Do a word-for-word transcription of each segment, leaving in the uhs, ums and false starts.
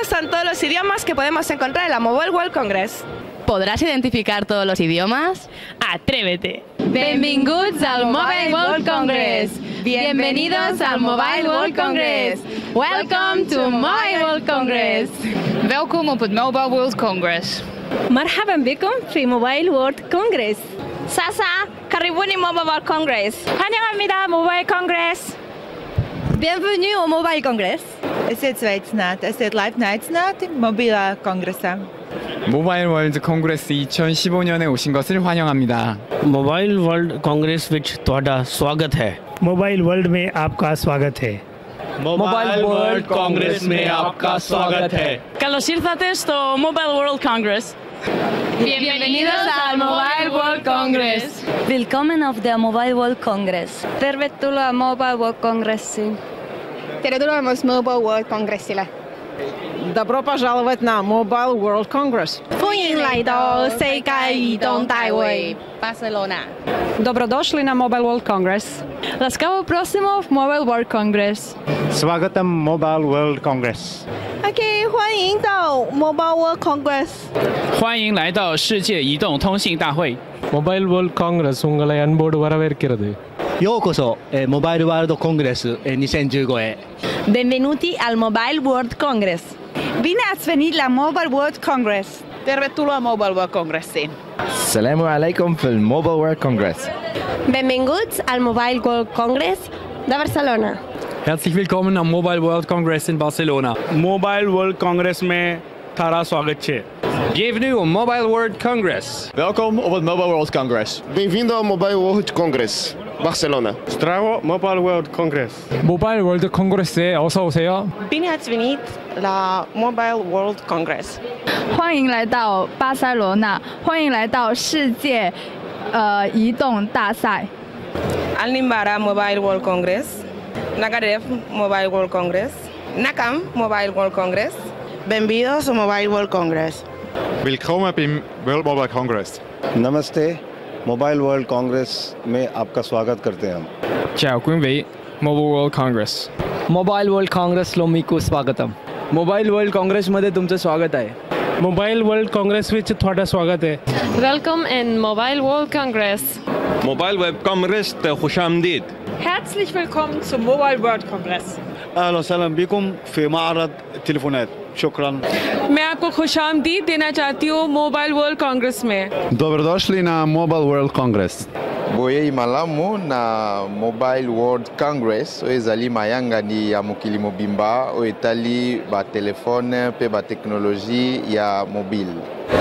estos son todos los idiomas que podemos encontrar en la Mobile World Congress. ¿Podrás identificar todos los idiomas? ¡Atrévete! Benvinguts al Mobile World Congress. Bienvenidos al Mobile World Congress. Welcome to Mobile World Congress. Welkom op het Mobile World Congress. مرحبا بكم في موبايل وورلد كونغرس. Sasa, karibuni Mobile World Congress. 환영합니다, 모바일 컨그레스. Bienvenue au Mobile Congress. Esiet sveicināti, esiet laipni aicināti mobilā kongresā. 모바일 월드 콩그레스 이천십오 년에 오신 것을 환영합니다. Mobile world congress विच ਤੁਹਾਡਾ स्वागत है। Mobile world में आपका स्वागत है। Mobile world congress में आपका स्वागत है। Καλώς ήρθατε στο Mobile World Congress. Bienvenidos al Mobile World Congress. Willkommen auf der Mobile World Congress. Tervetuloa Mobile World Congressiin. Tervetuloa myös Mobile World Congressille. Добро пожаловать на Mobile World Congress. 欢迎来到世界移动大会 Barcelona. Добродошли на Mobile World Congress. Ласкаво просимо в Mobile World Congress. स्वागतम mobile world congress. OK， 欢迎到 Mobile World Congress。 欢迎来到世界移动通信大会。 mobile world congress உங்களை அன்போடு வரவேற்கிறது。 ようこそモバイルワールドコングレスにせんじゅうごへ。 Benvenuti al Mobile World Congress. Bine ați venit la Mobile World Congress. Tervetuloa Mobile World Congressiin. السلام عليكم في الموبايل وورلد كونغرس. Benvinguts al Mobile World Congress de Barcelona. Herzlich willkommen am Mobile World Congress in Barcelona. Mobile world congress में थारा स्वागत છે। Bienvenue au Mobile World Congress. Welkom op het Mobile World Congress. Bem-vindo ao Mobile World Congress, Barcelona. Здраво, Mobile World Congress. 모바일 월드 콩그레스에 어서 오세요. Bine ați venit la Mobile World Congress. 欢迎来到巴塞罗那，欢迎来到世界呃移动大赛。 Alnimbara Mobile World Congress. Nagarev Mobile World Congress. Nakam Mobile World Congress. Bienvenidos ao Mobile World Congress. Willkommen beim World Mobile Congress. Namaste. Mobile World Congress में आपका स्वागत करते हैं हम। Ciao, quý vị. Mobile World Congress. Mobile world कांग्रेसलो మీకు స్వాగతం। Mobile world Congress मध्ये तुमचं स्वागत आहे। मोबाइल वर्ल्ड कांग्रेस विच ਤੁਹਾਡਾ स्वागत है। Welcome in Mobile World Congress. Mobile Web Congress خوش آمدید. Herzlich willkommen zum Mobile World Congress. أهلا وسهلا بكم في معرض التليفونات। شكرا। मैं आपको खुशामदीद देना चाहती हूँ मोबाइल वर्ल्ड कांग्रेस में। Dobrodošli na Mobile World Congress. Boyei malamu na Mobile World Congress oyo ezali mayangani ya mokili mobimba oyo etali batelefone mpe bateknologie ya mobile.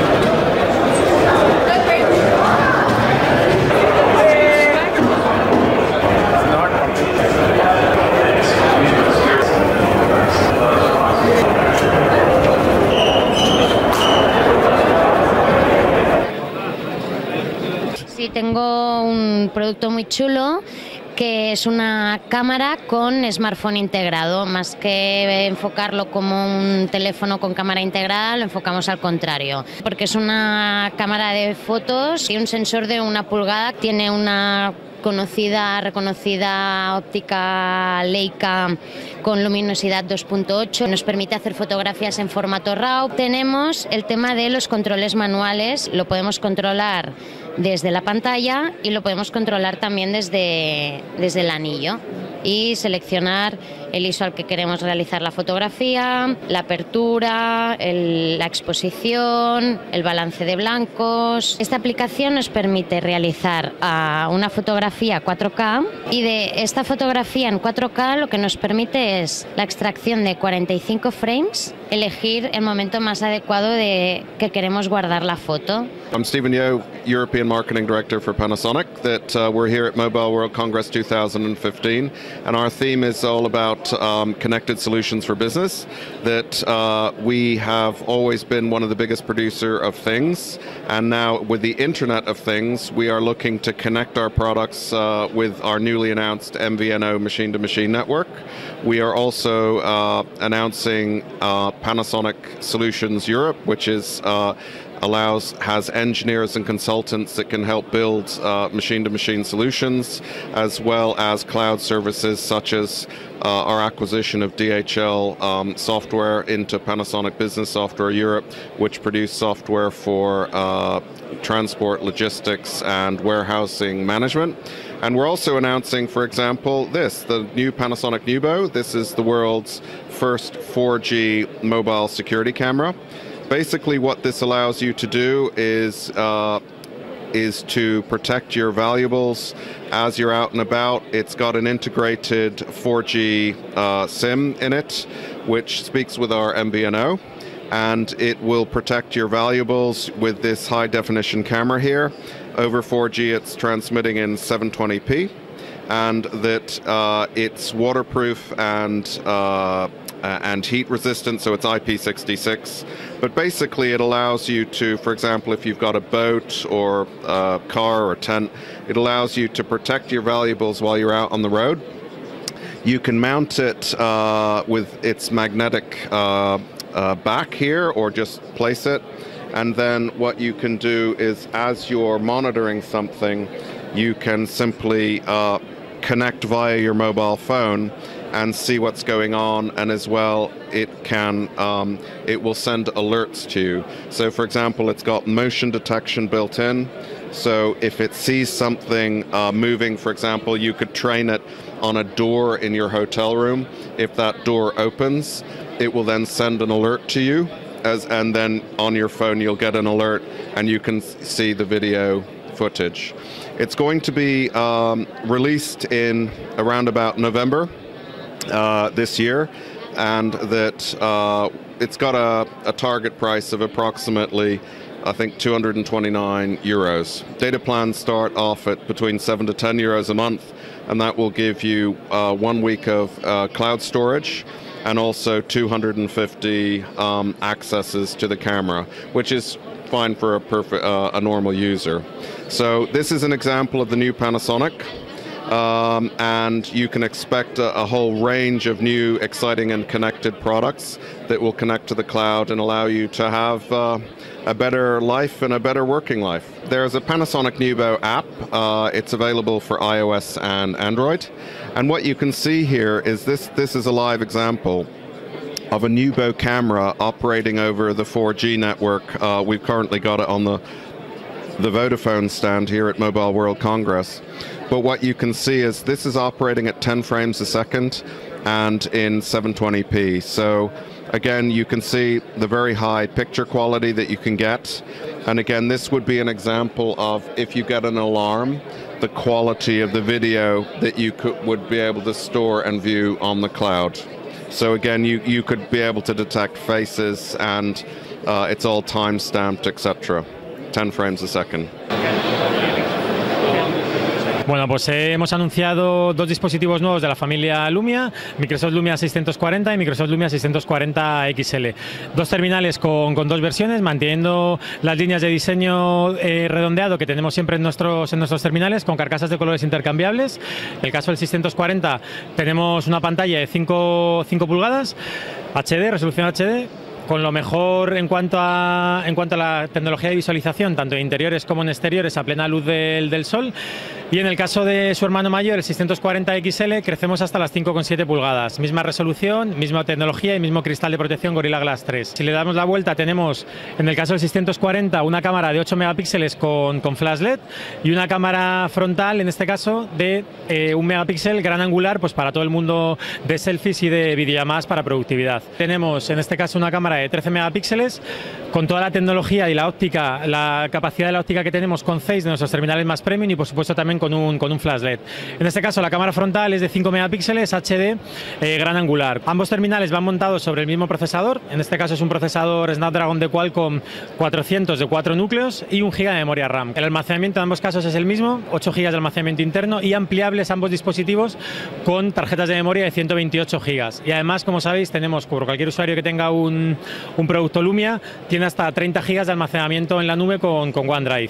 Sí, tengo un producto muy chulo que es una cámara con smartphone integrado. Más que enfocarlo como un teléfono con cámara integrada, lo enfocamos al contrario. Porque es una cámara de fotos y un sensor de una pulgada. Tiene una conocida, reconocida óptica Leica con luminosidad dos punto ocho. Nos permite hacer fotografías en formato RAW. Tenemos el tema de los controles manuales. Lo podemos controlar desde la pantalla y lo podemos controlar también desde, desde el anillo y seleccionar el I S O al que queremos realizar la fotografía, la apertura, el, la exposición, el balance de blancos. Esta aplicación nos permite realizar uh, una fotografía cuatro K y de esta fotografía en cuatro K lo que nos permite es la extracción de cuarenta y cinco frames, elegir el momento más adecuado de que queremos guardar la foto. I'm Stephen Yeo, European Marketing Director for Panasonic. That uh, we're here at Mobile World Congress two thousand fifteen, and our theme is all about um, connected solutions for business. That uh, we have always been one of the biggest producer of things, and now with the Internet of Things, we are looking to connect our products uh, with our newly announced M V N O machine-to-machine network. We are also uh, announcing uh, Panasonic Solutions Europe, which is uh, allows has engineers and consultants that can help build uh, machine-to-machine solutions, as well as cloud services such as uh, our acquisition of D H L um, software into Panasonic Business Software Europe, which produce software for uh, transport, logistics, and warehousing management. And we're also announcing, for example, this, the new Panasonic Nubo. This is the world's first four G mobile security camera. Basically, what this allows you to do is uh, is to protect your valuables as you're out and about. It's got an integrated four G uh, SIM in it, which speaks with our M V N O, and it will protect your valuables with this high-definition camera here. Over four G, it's transmitting in seven twenty p, and that uh, it's waterproof and uh, and heat resistant, so it's I P sixty-six. But basically, it allows you to, for example, if you've got a boat or a car or a tent, it allows you to protect your valuables while you're out on the road. You can mount it uh, with its magnetic uh, uh, back here, or just place it. And then what you can do is, as you're monitoring something, you can simply uh, connect via your mobile phone and see what's going on, and as well it can um, it will send alerts to you. So for example, it's got motion detection built in, so if it sees something uh, moving, for example, you could train it on a door in your hotel room. If that door opens, it will then send an alert to you, as and then on your phone you'll get an alert and you can see the video footage. It's going to be um, released in around about November Uh, this year, and that uh, it's got a, a target price of approximately, I think, two hundred twenty-nine euros. Data plans start off at between seven to ten euros a month, and that will give you uh, one week of uh, cloud storage and also two hundred fifty um, accesses to the camera, which is fine for a, perfect, uh, a normal user. So this is an example of the new Panasonic. Um, and you can expect a, a whole range of new, exciting and connected products that will connect to the cloud and allow you to have uh, a better life and a better working life. There's a Panasonic Nubo app. Uh, it's available for iOS and Android. And what you can see here is this, this is a live example of a Nubo camera operating over the four G network. Uh, we've currently got it on the, the Vodafone stand here at Mobile World Congress. But what you can see is this is operating at ten frames a second and in seven twenty p. So again, you can see the very high picture quality that you can get. And again, this would be an example of, if you get an alarm, the quality of the video that you could, would be able to store and view on the cloud. So again, you, you could be able to detect faces, and uh, it's all time-stamped, et cetera. ten frames a second. Bueno, pues eh, hemos anunciado dos dispositivos nuevos de la familia Lumia, Microsoft Lumia seiscientos cuarenta y Microsoft Lumia seiscientos cuarenta X L. Dos terminales con, con dos versiones, manteniendo las líneas de diseño eh, redondeado que tenemos siempre en nuestros, en nuestros terminales, con carcasas de colores intercambiables. En el caso del seiscientos cuarenta tenemos una pantalla de cinco pulgadas, H D, resolución H D, con lo mejor en cuanto a en cuanto a la tecnología de visualización, tanto en interiores como en exteriores, a plena luz del, del sol. Y en el caso de su hermano mayor, el seiscientos cuarenta X L, crecemos hasta las cinco coma siete pulgadas. Misma resolución, misma tecnología y mismo cristal de protección Gorilla Glass tres. Si le damos la vuelta, tenemos en el caso del seiscientos cuarenta una cámara de ocho megapíxeles con, con flash L E D y una cámara frontal, en este caso, de eh, un megapíxel gran angular, pues para todo el mundo de selfies y de videollamadas para productividad. Tenemos en este caso una cámara de trece megapíxeles con toda la tecnología y la óptica, la capacidad de la óptica que tenemos con Zeiss de nuestros terminales más premium, y por supuesto también con un, con un flash L E D. En este caso la cámara frontal es de cinco megapíxeles, H D, eh, gran angular. Ambos terminales van montados sobre el mismo procesador, en este caso es un procesador Snapdragon de Qualcomm cuatrocientos de cuatro núcleos y un giga de memoria RAM. El almacenamiento en ambos casos es el mismo, ocho gigas de almacenamiento interno, y ampliables ambos dispositivos con tarjetas de memoria de ciento veintiocho gigas. Y además, como sabéis, tenemos, por cualquier usuario que tenga un, un producto Lumia, tiene hasta treinta gigas de almacenamiento en la nube con, con OneDrive.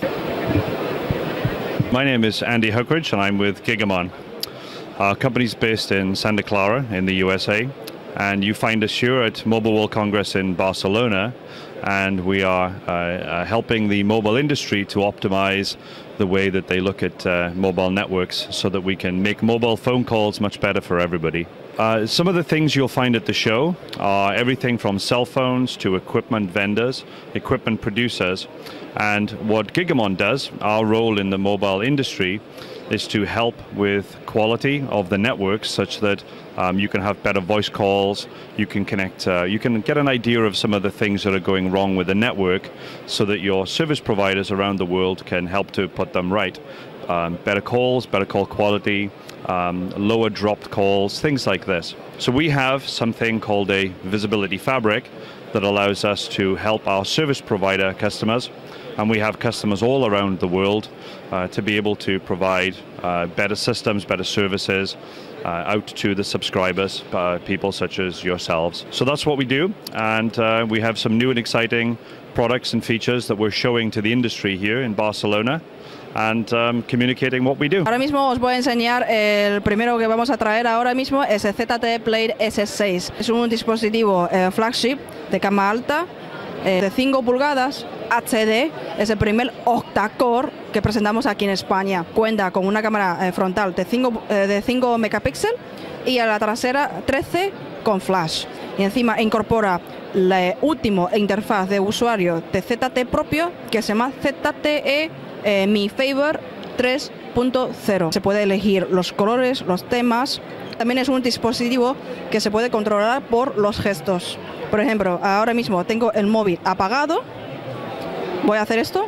My name is Andy Hookridge and I'm with Gigamon. Our company's based in Santa Clara in the U S A, and you find us here at Mobile World Congress in Barcelona and we are uh, uh, helping the mobile industry to optimize the way that they look at uh, mobile networks so that we can make mobile phone calls much better for everybody. Uh, some of the things you'll find at the show are everything from cell phones to equipment vendors, equipment producers, and what Gigamon does, our role in the mobile industry, is to help with quality of the networks such that um, you can have better voice calls, you can connect, uh, you can get an idea of some of the things that are going wrong with the network so that your service providers around the world can help to put them right. Um, better calls, better call quality, um, lower dropped calls, things like this. So we have something called a visibility fabric that allows us to help our service provider customers, and we have customers all around the world uh, to be able to provide uh, better systems, better services uh, out to the subscribers, uh, people such as yourselves. So that's what we do, and uh, we have some new and exciting products and features that we're showing to the industry here in Barcelona, and um, communicating what we do. Ahora mismo os voy a enseñar el primero que vamos a traer ahora mismo, es el Z T E Play S seis. Es un dispositivo eh, flagship de gama alta, eh, de cinco pulgadas, H D, es el primer octa-core que presentamos aquí en España. Cuenta con una cámara eh, frontal de cinco, eh, de cinco megapíxeles y a la trasera trece con flash. Y encima incorpora la última interfaz de usuario de Z T E propio que se llama Z T E Eh, Mi Favor tres punto cero. Se puede elegir los colores, los temas. También es un dispositivo que se puede controlar por los gestos. Por ejemplo, ahora mismo tengo el móvil apagado. Voy a hacer esto.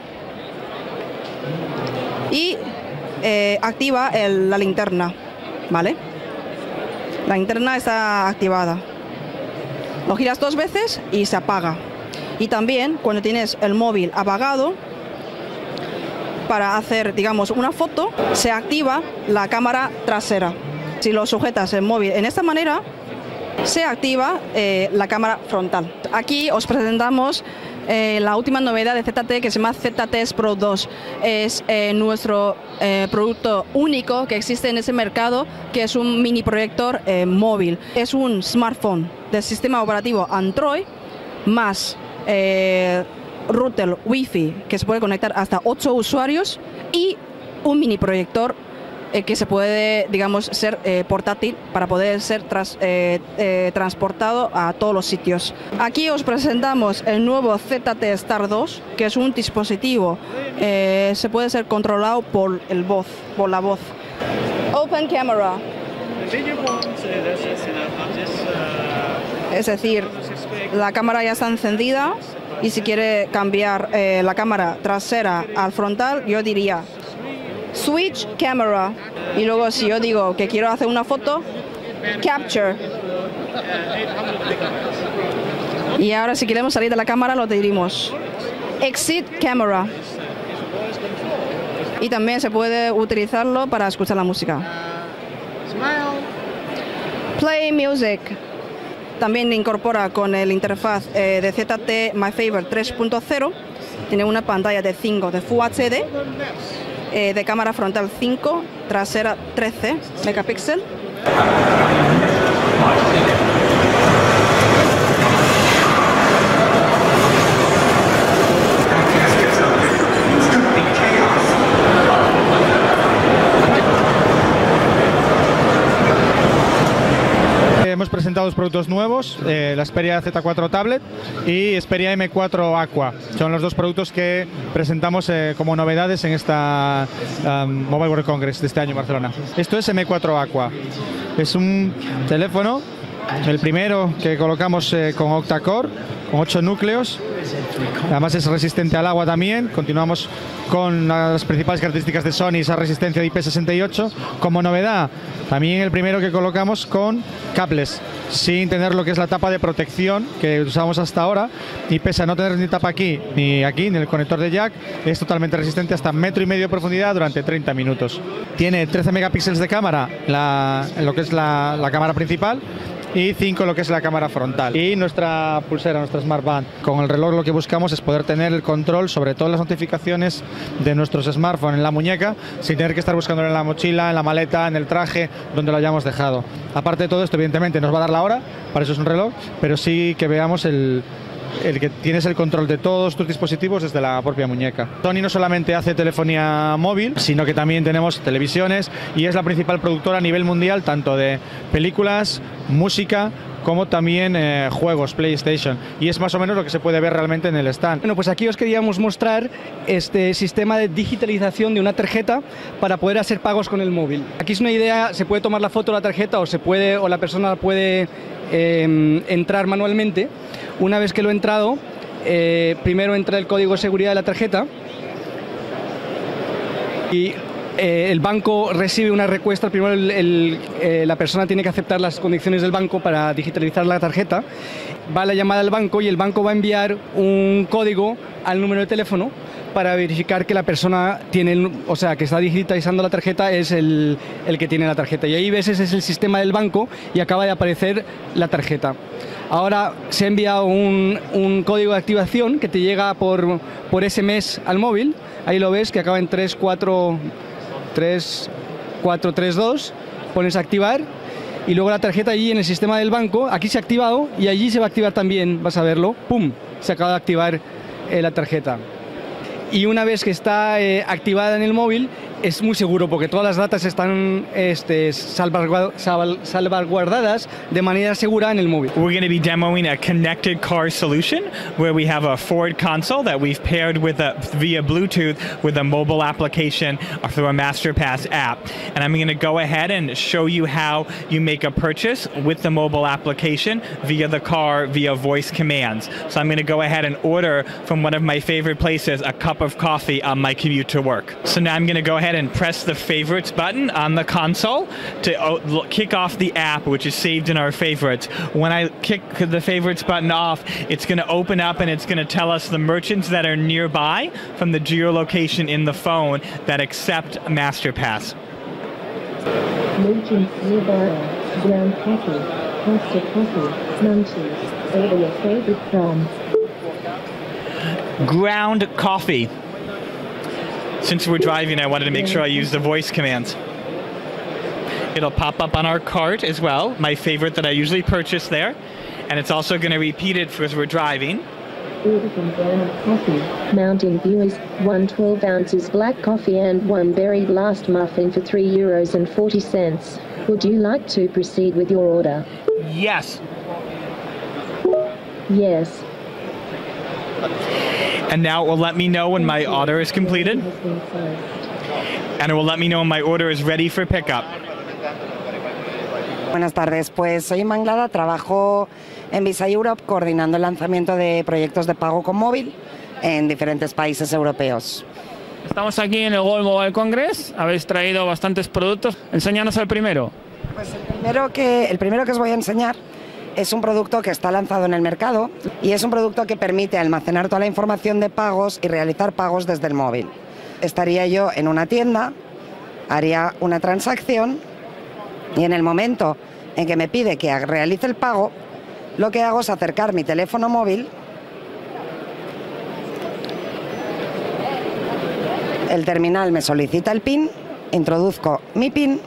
Y eh, activa el, la linterna. ¿Vale? La linterna está activada. Lo giras dos veces y se apaga. Y también cuando tienes el móvil apagado, para hacer, digamos, una foto, se activa la cámara trasera. Si lo sujetas el móvil en esta manera, se activa eh, la cámara frontal. Aquí os presentamos eh, la última novedad de Z T E que se llama Z T E S Pro dos. Es eh, nuestro eh, producto único que existe en ese mercado, que es un mini proyector eh, móvil. Es un smartphone del sistema operativo Android más eh, router Wi-Fi que se puede conectar hasta ocho usuarios y un mini proyector eh, que se puede, digamos, ser eh, portátil para poder ser tras, eh, eh, transportado a todos los sitios. Aquí os presentamos el nuevo Z T E Star dos, que es un dispositivo, eh, se puede ser controlado por el voz, por la voz. Open camera. Es decir, la cámara ya está encendida. Y si quiere cambiar eh, la cámara trasera al frontal, yo diría Switch Camera. Y luego si yo digo que quiero hacer una foto, Capture. Y ahora si queremos salir de la cámara lo dirimos Exit Camera. Y también se puede utilizarlo para escuchar la música. Play Music. También incorpora con el interfaz eh, de Z T E My Favor tres punto cero. Tiene una pantalla de cinco de Full H D, eh, de cámara frontal cinco, trasera trece megapíxeles. Hemos presentado dos productos nuevos, eh, la Xperia Z cuatro Tablet y Xperia M cuatro Aqua. Son los dos productos que presentamos eh, como novedades en esta um, Mobile World Congress de este año en Barcelona. Esto es M cuatro Aqua. Es un teléfono, el primero que colocamos eh, con octa-core, con ocho núcleos. Además es resistente al agua también. Continuamos con las principales características de Sony, esa resistencia de I P sesenta y ocho. Como novedad, también el primero que colocamos con cables, sin tener lo que es la tapa de protección que usamos hasta ahora, y pese a no tener ni tapa aquí, ni aquí, ni el conector de jack, es totalmente resistente hasta metro y medio de profundidad durante treinta minutos. Tiene trece megapíxeles de cámara, la, lo que es la, la cámara principal, y cinco lo que es la cámara frontal. Y nuestra pulsera, nuestra Smart Band. Con el reloj lo que buscamos es poder tener el control sobre todas las notificaciones de nuestros smartphones en la muñeca, sin tener que estar buscándolo en la mochila, en la maleta, en el traje, donde lo hayamos dejado. Aparte de todo esto, evidentemente nos va a dar la hora, para eso es un reloj, pero sí que veamos el, el que tienes el control de todos tus dispositivos desde la propia muñeca. Sony no solamente hace telefonía móvil, sino que también tenemos televisiones y es la principal productora a nivel mundial tanto de películas, música, como también eh, juegos PlayStation, y es más o menos lo que se puede ver realmente en el stand. Bueno, pues aquí os queríamos mostrar este sistema de digitalización de una tarjeta para poder hacer pagos con el móvil. Aquí es una idea, se puede tomar la foto de la tarjeta o se puede o la persona puede eh, entrar manualmente. Una vez que lo ha entrado, eh, primero entra el código de seguridad de la tarjeta y Eh, el banco recibe una respuesta. Primero el, el, eh, la persona tiene que aceptar las condiciones del banco para digitalizar la tarjeta. Va la llamada al banco y el banco va a enviar un código al número de teléfono para verificar que la persona tiene, o sea, que está digitalizando la tarjeta es el, el que tiene la tarjeta. Y ahí ves, ese es el sistema del banco y acaba de aparecer la tarjeta. Ahora se ha enviado un, un código de activación que te llega por, por ese eme ese al móvil. Ahí lo ves, que acaba en tres cuatro tres cuatro tres dos, pones a activar y luego la tarjeta allí en el sistema del banco, aquí se ha activado y allí se va a activar también, vas a verlo, ¡pum!, se acaba de activar eh, la tarjeta. Y una vez que está eh, activada en el móvil, es muy seguro porque todas las datas están este, salvaguardadas de manera segura en el móvil. We're going to be demoing a connected car solution where we have a Ford console that we've paired with a, via Bluetooth with a mobile application through a MasterPass app. And I'm going to go ahead and show you how you make a purchase with the mobile application via the car via voice commands. So I'm going to go ahead and order from one of my favorite places a cup of coffee on my commute to work. So now I'm going to go ahead and press the favorites button on the console to kick off the app, which is saved in our favorites. When I kick the favorites button off, it's going to open up and it's going to tell us the merchants that are nearby from the geolocation in the phone that accept MasterPass. Merchants nearby, ground coffee, Costa coffee, munchies, order your favorite from. Ground coffee. Since we're driving, I wanted to make sure I use the voice commands. It'll pop up on our cart as well, my favorite that I usually purchase there. And it's also going to repeat it as we're driving. Order from ground coffee, Mountain View is one twelve ounces black coffee and one berry blast muffin for three euros and forty cents. Would you like to proceed with your order? Yes. Yes. And now it will let me know when my order is completed. And it will let me know when my order is ready for pickup. Buenas tardes, pues soy Manglada, trabajo en Visa Europe coordinando el lanzamiento de proyectos de pago con móvil en diferentes países europeos. Estamos aquí en el World Mobile Congress, habéis traído bastantes productos. Enséñanos el primero. Pues el primero que, el primero que os voy a enseñar es un producto que está lanzado en el mercado y es un producto que permite almacenar toda la información de pagos y realizar pagos desde el móvil. Estaría yo en una tienda, haría una transacción y en el momento en que me pide que realice el pago, lo que hago es acercar mi teléfono móvil, el terminal me solicita el PIN, introduzco mi PIN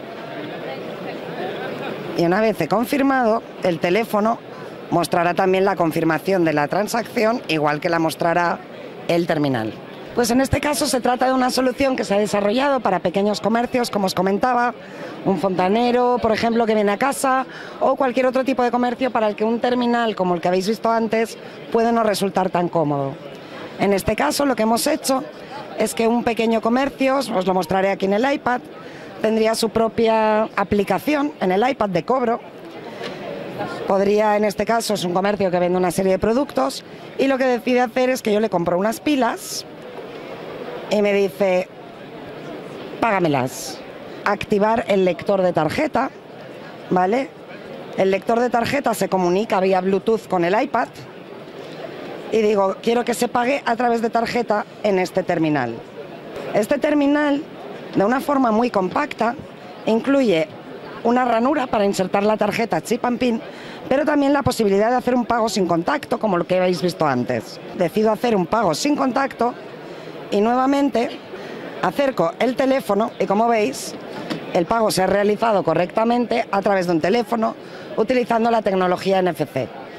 y una vez he confirmado, el teléfono mostrará también la confirmación de la transacción, igual que la mostrará el terminal. Pues en este caso se trata de una solución que se ha desarrollado para pequeños comercios, como os comentaba, un fontanero, por ejemplo, que viene a casa, o cualquier otro tipo de comercio para el que un terminal, como el que habéis visto antes, puede no resultar tan cómodo. En este caso lo que hemos hecho es que un pequeño comercio, os lo mostraré aquí en el iPad, tendría su propia aplicación en el iPad de cobro. Podría, en este caso, es un comercio que vende una serie de productos y lo que decide hacer es que yo le compro unas pilas y me dice, págamelas. Activar el lector de tarjeta, ¿vale? El lector de tarjeta se comunica vía Bluetooth con el iPad y digo, quiero que se pague a través de tarjeta en este terminal. Este terminal, de una forma muy compacta, incluye una ranura para insertar la tarjeta chip and pin, pero también la posibilidad de hacer un pago sin contacto, como lo que habéis visto antes. Decido hacer un pago sin contacto y nuevamente acerco el teléfono y, como veis, el pago se ha realizado correctamente a través de un teléfono utilizando la tecnología N F C.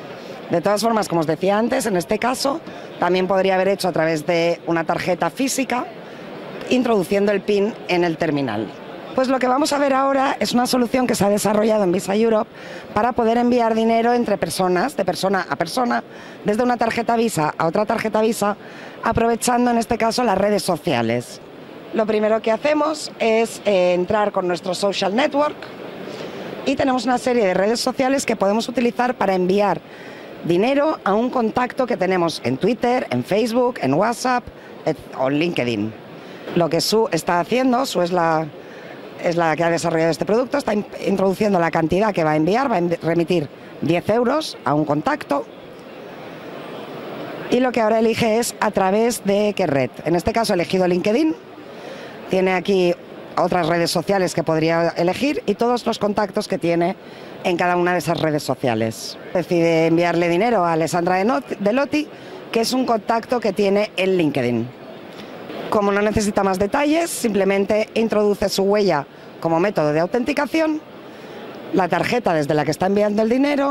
De todas formas, como os decía antes, en este caso también podría haber hecho a través de una tarjeta física, introduciendo el PIN en el terminal. Pues lo que vamos a ver ahora es una solución que se ha desarrollado en Visa Europe para poder enviar dinero entre personas, de persona a persona, desde una tarjeta Visa a otra tarjeta Visa, aprovechando en este caso las redes sociales. Lo primero que hacemos es eh, entrar con nuestro social network y tenemos una serie de redes sociales que podemos utilizar para enviar dinero a un contacto que tenemos en Twitter, en Facebook, en WhatsApp o en LinkedIn. Lo que Sue está haciendo, Sue es la... es la que ha desarrollado este producto, está introduciendo la cantidad que va a enviar, va a remitir diez euros a un contacto y lo que ahora elige es a través de qué red. En este caso ha elegido LinkedIn, tiene aquí otras redes sociales que podría elegir y todos los contactos que tiene en cada una de esas redes sociales. Decide enviarle dinero a Alessandra Delotti, que es un contacto que tiene en LinkedIn. Como no necesita más detalles, simplemente introduce su huella como método de autenticación, la tarjeta desde la que está enviando el dinero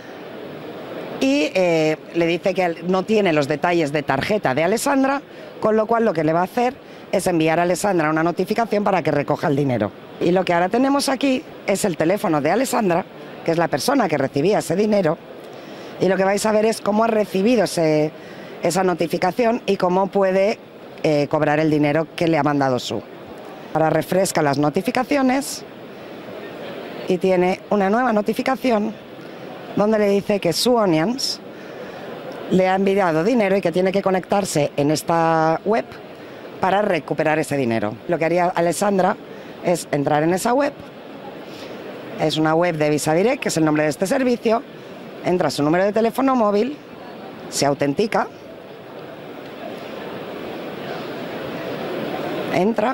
y eh, le dice que no tiene los detalles de tarjeta de Alessandra, con lo cual lo que le va a hacer es enviar a Alessandra una notificación para que recoja el dinero. Y lo que ahora tenemos aquí es el teléfono de Alessandra, que es la persona que recibía ese dinero, y lo que vais a ver es cómo ha recibido ese, esa notificación y cómo puede Eh, cobrar el dinero que le ha mandado Sue. Ahora refresca las notificaciones y tiene una nueva notificación donde le dice que Sue Onions le ha enviado dinero y que tiene que conectarse en esta web para recuperar ese dinero. Lo que haría Alessandra es entrar en esa web, es una web de Visa Direct, que es el nombre de este servicio, entra su número de teléfono móvil, se autentica, entra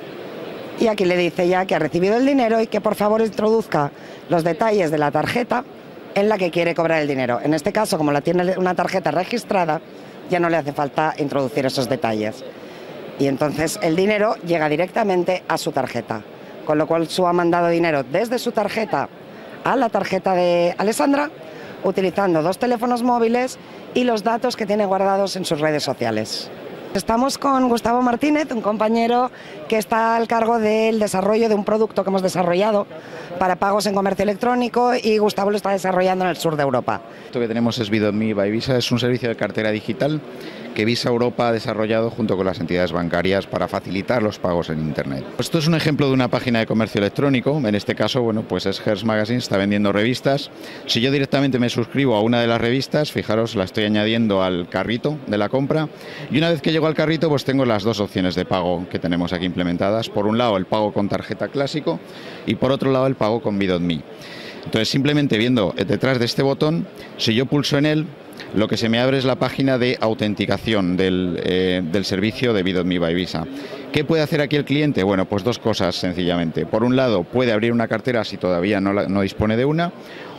y aquí le dice ya que ha recibido el dinero y que por favor introduzca los detalles de la tarjeta en la que quiere cobrar el dinero. En este caso, como la tiene una tarjeta registrada, ya no le hace falta introducir esos detalles. Y entonces el dinero llega directamente a su tarjeta, con lo cual Sue ha mandado dinero desde su tarjeta a la tarjeta de Alessandra, utilizando dos teléfonos móviles y los datos que tiene guardados en sus redes sociales. Estamos con Gustavo Martínez, un compañero que está al cargo del desarrollo de un producto que hemos desarrollado para pagos en comercio electrónico y Gustavo lo está desarrollando en el sur de Europa. Esto que tenemos es BidOnMe by Visa, es un servicio de cartera digital que Visa Europa ha desarrollado junto con las entidades bancarias para facilitar los pagos en Internet. Esto es un ejemplo de una página de comercio electrónico, en este caso, bueno, pues es Hearst Magazine, está vendiendo revistas. Si yo directamente me suscribo a una de las revistas, fijaros, la estoy añadiendo al carrito de la compra y una vez que llego al carrito, pues tengo las dos opciones de pago que tenemos aquí implementadas. Por un lado, el pago con tarjeta clásico y por otro lado, el pago con BidOnMe. Entonces, simplemente viendo detrás de este botón, si yo pulso en él, lo que se me abre es la página de autenticación del, eh, del servicio de BidOnMe by Visa. ¿Qué puede hacer aquí el cliente? Bueno, pues dos cosas sencillamente. Por un lado, puede abrir una cartera si todavía no, la, no dispone de una,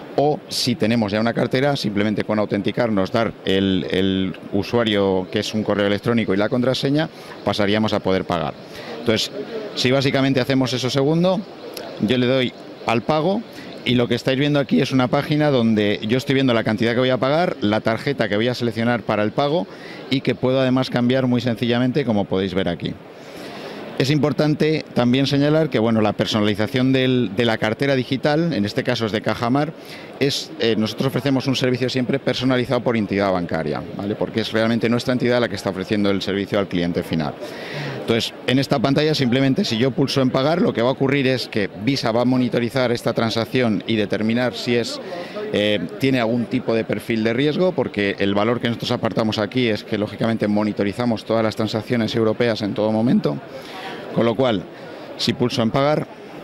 o si tenemos ya una cartera, simplemente con autenticarnos, dar el, el usuario, que es un correo electrónico, y la contraseña, pasaríamos a poder pagar. Entonces, si básicamente hacemos eso segundo, yo le doy al pago. Y lo que estáis viendo aquí es una página donde yo estoy viendo la cantidad que voy a pagar, la tarjeta que voy a seleccionar para el pago y que puedo además cambiar muy sencillamente, como podéis ver aquí. Es importante también señalar que bueno, la personalización del, de la cartera digital, en este caso es de Cajamar, es, eh, nosotros ofrecemos un servicio siempre personalizado por entidad bancaria, ¿vale? Porque es realmente nuestra entidad la que está ofreciendo el servicio al cliente final. Entonces, en esta pantalla simplemente si yo pulso en pagar, lo que va a ocurrir es que Visa va a monitorizar esta transacción y determinar si es, eh, tiene algún tipo de perfil de riesgo, porque el valor que nosotros apartamos aquí es que lógicamente monitorizamos todas las transacciones europeas en todo momento. Con lo cual, si pulso en pagar,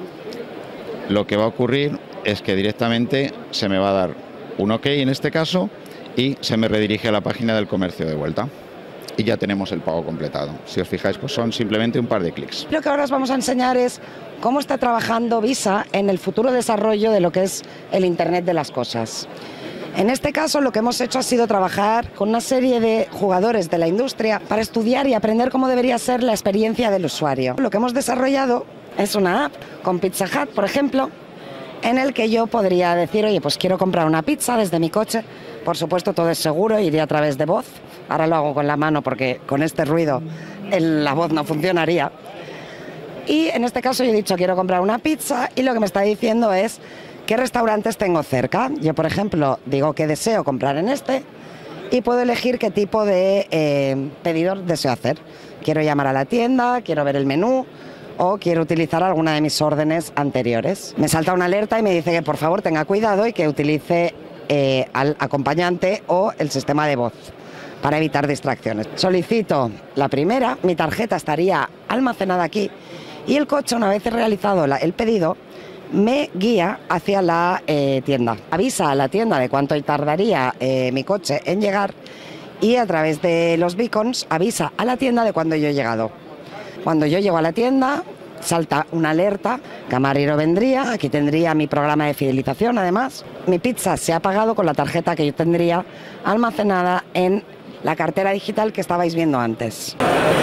lo que va a ocurrir es que directamente se me va a dar un OK en este caso y se me redirige a la página del comercio de vuelta. Y ya tenemos el pago completado. Si os fijáis, pues son simplemente un par de clics. Lo que ahora os vamos a enseñar es cómo está trabajando Visa en el futuro desarrollo de lo que es el Internet de las cosas. En este caso lo que hemos hecho ha sido trabajar con una serie de jugadores de la industria para estudiar y aprender cómo debería ser la experiencia del usuario. Lo que hemos desarrollado es una app con Pizza Hut, por ejemplo, en el que yo podría decir, oye, pues quiero comprar una pizza desde mi coche, Por supuesto, todo es seguro, iría a través de voz. Ahora lo hago con la mano porque con este ruido el, la voz no funcionaría. Y en este caso yo he dicho quiero comprar una pizza y lo que me está diciendo es qué restaurantes tengo cerca. Yo, por ejemplo, digo que deseo comprar en este y puedo elegir qué tipo de eh, pedido deseo hacer. Quiero llamar a la tienda, quiero ver el menú o quiero utilizar alguna de mis órdenes anteriores. Me salta una alerta y me dice que por favor tenga cuidado y que utilice eh, al acompañante o el sistema de voz para evitar distracciones. Solicito la primera, mi tarjeta estaría almacenada aquí y el coche, una vez realizado la, el pedido, me guía hacia la eh, tienda. Avisa a la tienda de cuánto tardaría eh, mi coche en llegar y a través de los beacons avisa a la tienda de cuándo yo he llegado. Cuando yo llego a la tienda, salta una alerta, camarero vendría, aquí tendría mi programa de fidelización además. Mi pizza se ha pagado con la tarjeta que yo tendría almacenada en la cartera digital que estabais viendo antes.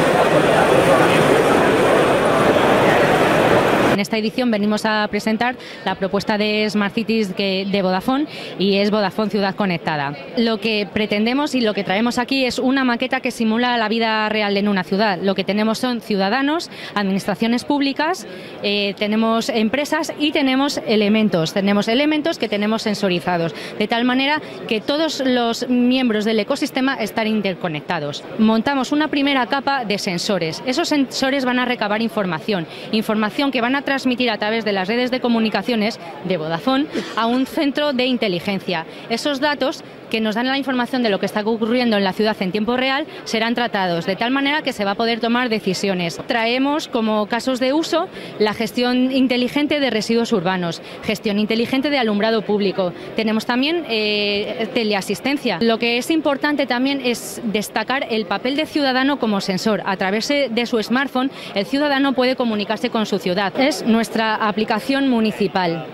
En esta edición venimos a presentar la propuesta de Smart Cities de Vodafone y es Vodafone Ciudad Conectada. Lo que pretendemos y lo que traemos aquí es una maqueta que simula la vida real en una ciudad. Lo que tenemos son ciudadanos, administraciones públicas, eh, tenemos empresas y tenemos elementos. Tenemos elementos que tenemos sensorizados, de tal manera que todos los miembros del ecosistema están interconectados. Montamos una primera capa de sensores. Esos sensores van a recabar información, información que van a transmitir a través de las redes de comunicaciones de Vodafone a un centro de inteligencia. Esos datos que nos dan la información de lo que está ocurriendo en la ciudad en tiempo real serán tratados de tal manera que se va a poder tomar decisiones. Traemos como casos de uso la gestión inteligente de residuos urbanos, gestión inteligente de alumbrado público. Tenemos también eh, teleasistencia. Lo que es importante también es destacar el papel del ciudadano como sensor. A través de su smartphone el ciudadano puede comunicarse con su ciudad. Es nuestra aplicación municipal.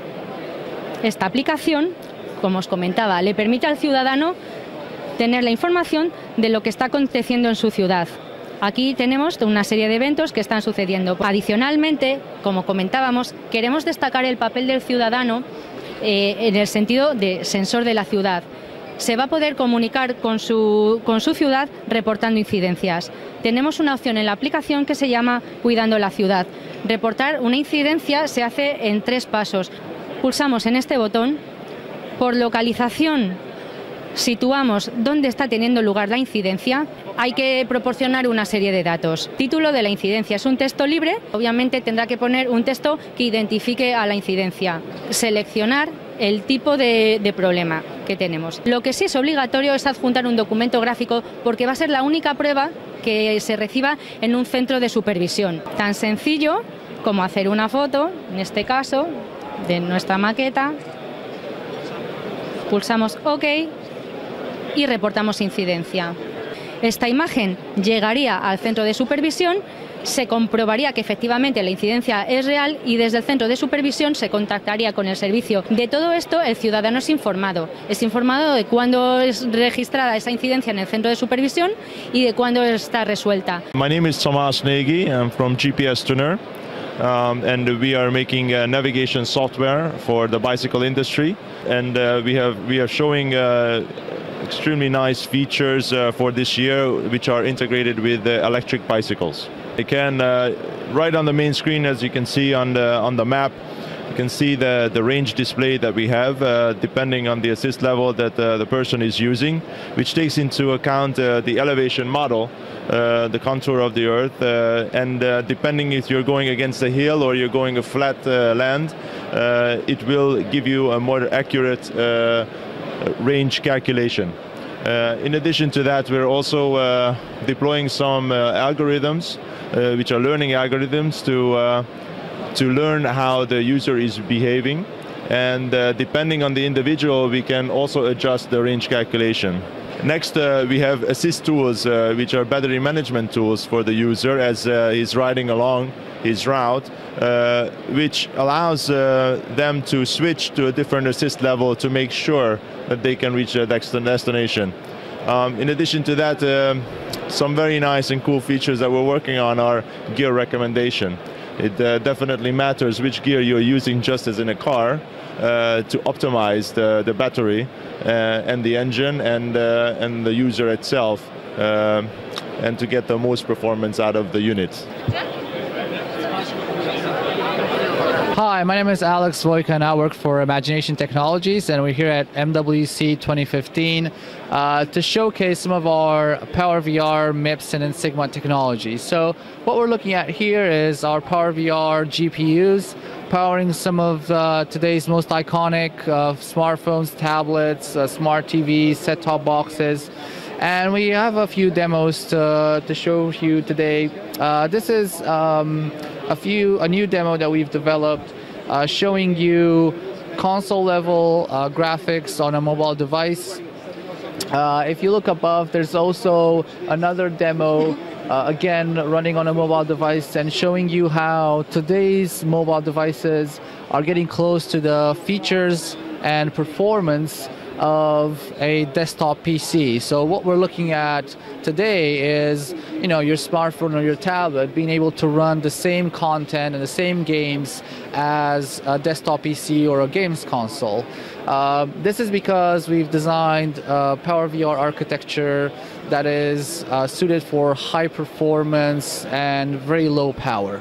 Esta aplicación, como os comentaba, le permite al ciudadano tener la información de lo que está aconteciendo en su ciudad. Aquí tenemos una serie de eventos que están sucediendo. Adicionalmente, como comentábamos, queremos destacar el papel del ciudadano eh, en el sentido de sensor de la ciudad. Se va a poder comunicar con su, con su ciudad reportando incidencias. Tenemos una opción en la aplicación que se llama Cuidando la Ciudad. Reportar una incidencia se hace en tres pasos. Pulsamos en este botón. Por localización situamos dónde está teniendo lugar la incidencia. Hay que proporcionar una serie de datos. Título de la incidencia es un texto libre. Obviamente tendrá que poner un texto que identifique a la incidencia. Seleccionar el tipo de, de problema que tenemos. Lo que sí es obligatorio es adjuntar un documento gráfico porque va a ser la única prueba que se reciba en un centro de supervisión. Tan sencillo como hacer una foto, en este caso, de nuestra maqueta. Pulsamos OK y reportamos incidencia. Esta imagen llegaría al centro de supervisión, se comprobaría que efectivamente la incidencia es real y desde el centro de supervisión se contactaría con el servicio. De todo esto el ciudadano es informado. Es informado de cuándo es registrada esa incidencia en el centro de supervisión y de cuándo está resuelta. My name is Tomas Nagy. I'm from G P S Tuner. Um, and we are making uh, navigation software for the bicycle industry, and uh, we have we are showing uh, extremely nice features uh, for this year, which are integrated with uh, electric bicycles. You can uh, right on the main screen, as you can see on the on the map, you can see the the range display that we have, uh, depending on the assist level that uh, the person is using, which takes into account uh, the elevation model. Uh, the contour of the earth, uh, and uh, depending if you're going against a hill or you're going a flat uh, land, uh, it will give you a more accurate uh, range calculation. Uh, in addition to that, we're also uh, deploying some uh, algorithms, uh, which are learning algorithms to uh, to learn how the user is behaving, and uh, depending on the individual, we can also adjust the range calculation. Next, uh, we have assist tools, uh, which are battery management tools for the user as uh, he's riding along his route, uh, which allows uh, them to switch to a different assist level to make sure that they can reach their destination. Um, in addition to that, uh, some very nice and cool features that we're working on are gear recommendation. it uh, definitely matters which gear you're using, just as in a car, uh, to optimize the, the battery uh, and the engine and, uh, and the user itself, uh, and to get the most performance out of the unit. Hi, my name is Alex Wojka and I work for Imagination Technologies, and we're here at M W C twenty fifteen uh, to showcase some of our PowerVR, MIPS, and Insigma technologies. So what we're looking at here is our PowerVR G P Us powering some of uh, today's most iconic uh, smartphones, tablets, uh, smart T Vs, set-top boxes. And we have a few demos to, to show you today. Uh, this is um, a few a new demo that we've developed, uh, showing you console level uh, graphics on a mobile device. Uh, if you look above, there's also another demo, uh, again running on a mobile device and showing you how today's mobile devices are getting close to the features and performance of a desktop P C. So what we're looking at today is, you know, your smartphone or your tablet being able to run the same content and the same games as a desktop P C or a games console. Uh, this is because we've designed a PowerVR architecture that is uh, suited for high performance and very low power.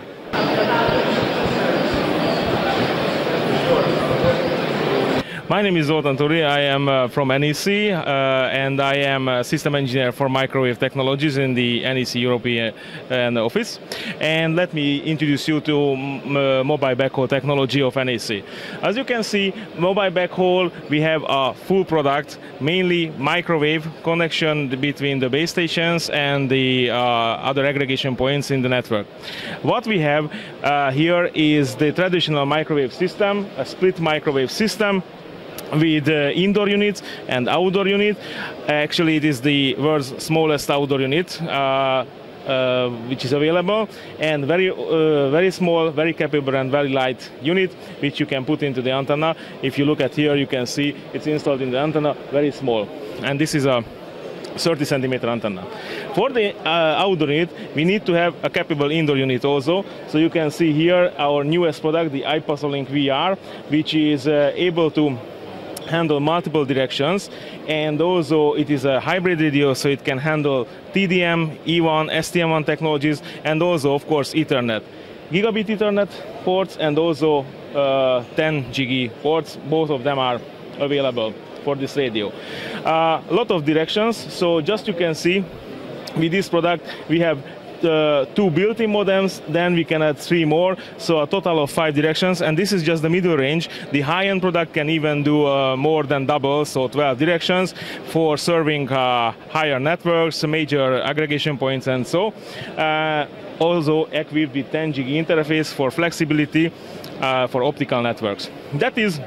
My name is Zoltán Turi. I am uh, from N E C uh, and I am a system engineer for microwave technologies in the N E C European office. And let me introduce you to uh, mobile backhaul technology of N E C. As you can see, mobile backhaul, we have a full product, mainly microwave connection between the base stations and the uh, other aggregation points in the network. What we have uh, here is the traditional microwave system, a split microwave system, with uh, indoor units and outdoor unit. Actually, it is the world's smallest outdoor unit, uh, uh, which is available, and very, uh, very small, very capable and very light unit, which you can put into the antenna. If you look at here, you can see it's installed in the antenna, very small. And this is a thirty centimeter antenna. For the uh, outdoor unit, we need to have a capable indoor unit also. So you can see here our newest product, the iPasolink V R, which is uh, able to handle multiple directions, and also it is a hybrid radio, so it can handle T D M, E one, S T M one technologies, and also of course Ethernet, gigabit Ethernet ports, and also uh, ten G ports. Both of them are available for this radio. A uh, lot of directions, so just you can see with this product we have Uh, two built-in modems, then we can add three more, so a total of five directions, and this is just the middle range. The high-end product can even do uh, more than double, so twelve directions for serving uh, higher networks, major aggregation points, and so. Uh, also equipped with ten G interface for flexibility uh, for optical networks. That is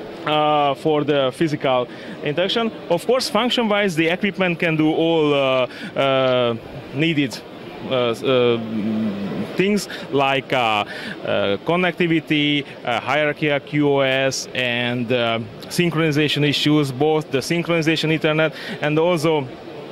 Uh, for the physical interaction. Of course, function-wise, the equipment can do all uh, uh, needed Uh, uh, things like uh, uh, connectivity, uh, hierarchical Q o S, and uh, synchronization issues, both the synchronization Ethernet and also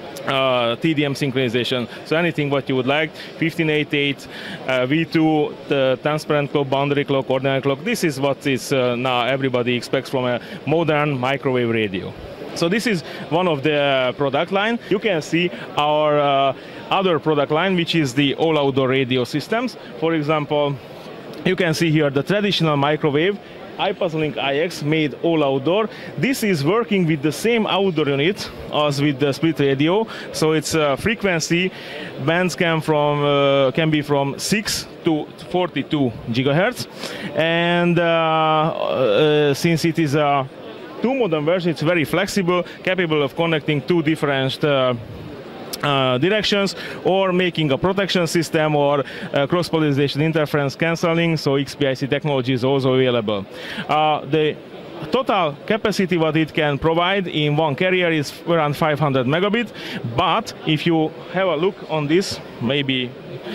Uh, T D M synchronization. So anything what you would like, fifteen eighty-eight, uh, V two, the transparent clock, boundary clock, ordinary clock. This is what is uh, now everybody expects from a modern microwave radio. So this is one of the uh, product line. You can see our uh, other product line, which is the all outdoor radio systems. For example, you can see here the traditional microwave iPasolink I X made all outdoor. This is working with the same outdoor unit as with the split radio. So its uh, frequency bands can from uh, can be from six to forty-two gigahertz, and uh, uh, since it is a two modem version, it's very flexible, capable of connecting two different uh, Uh, directions, or making a protection system, or uh, cross-polarization interference cancelling, so X P I C technology is also available. Uh, the total capacity what it can provide in one carrier is around five hundred megabit, but if you have a look on this, maybe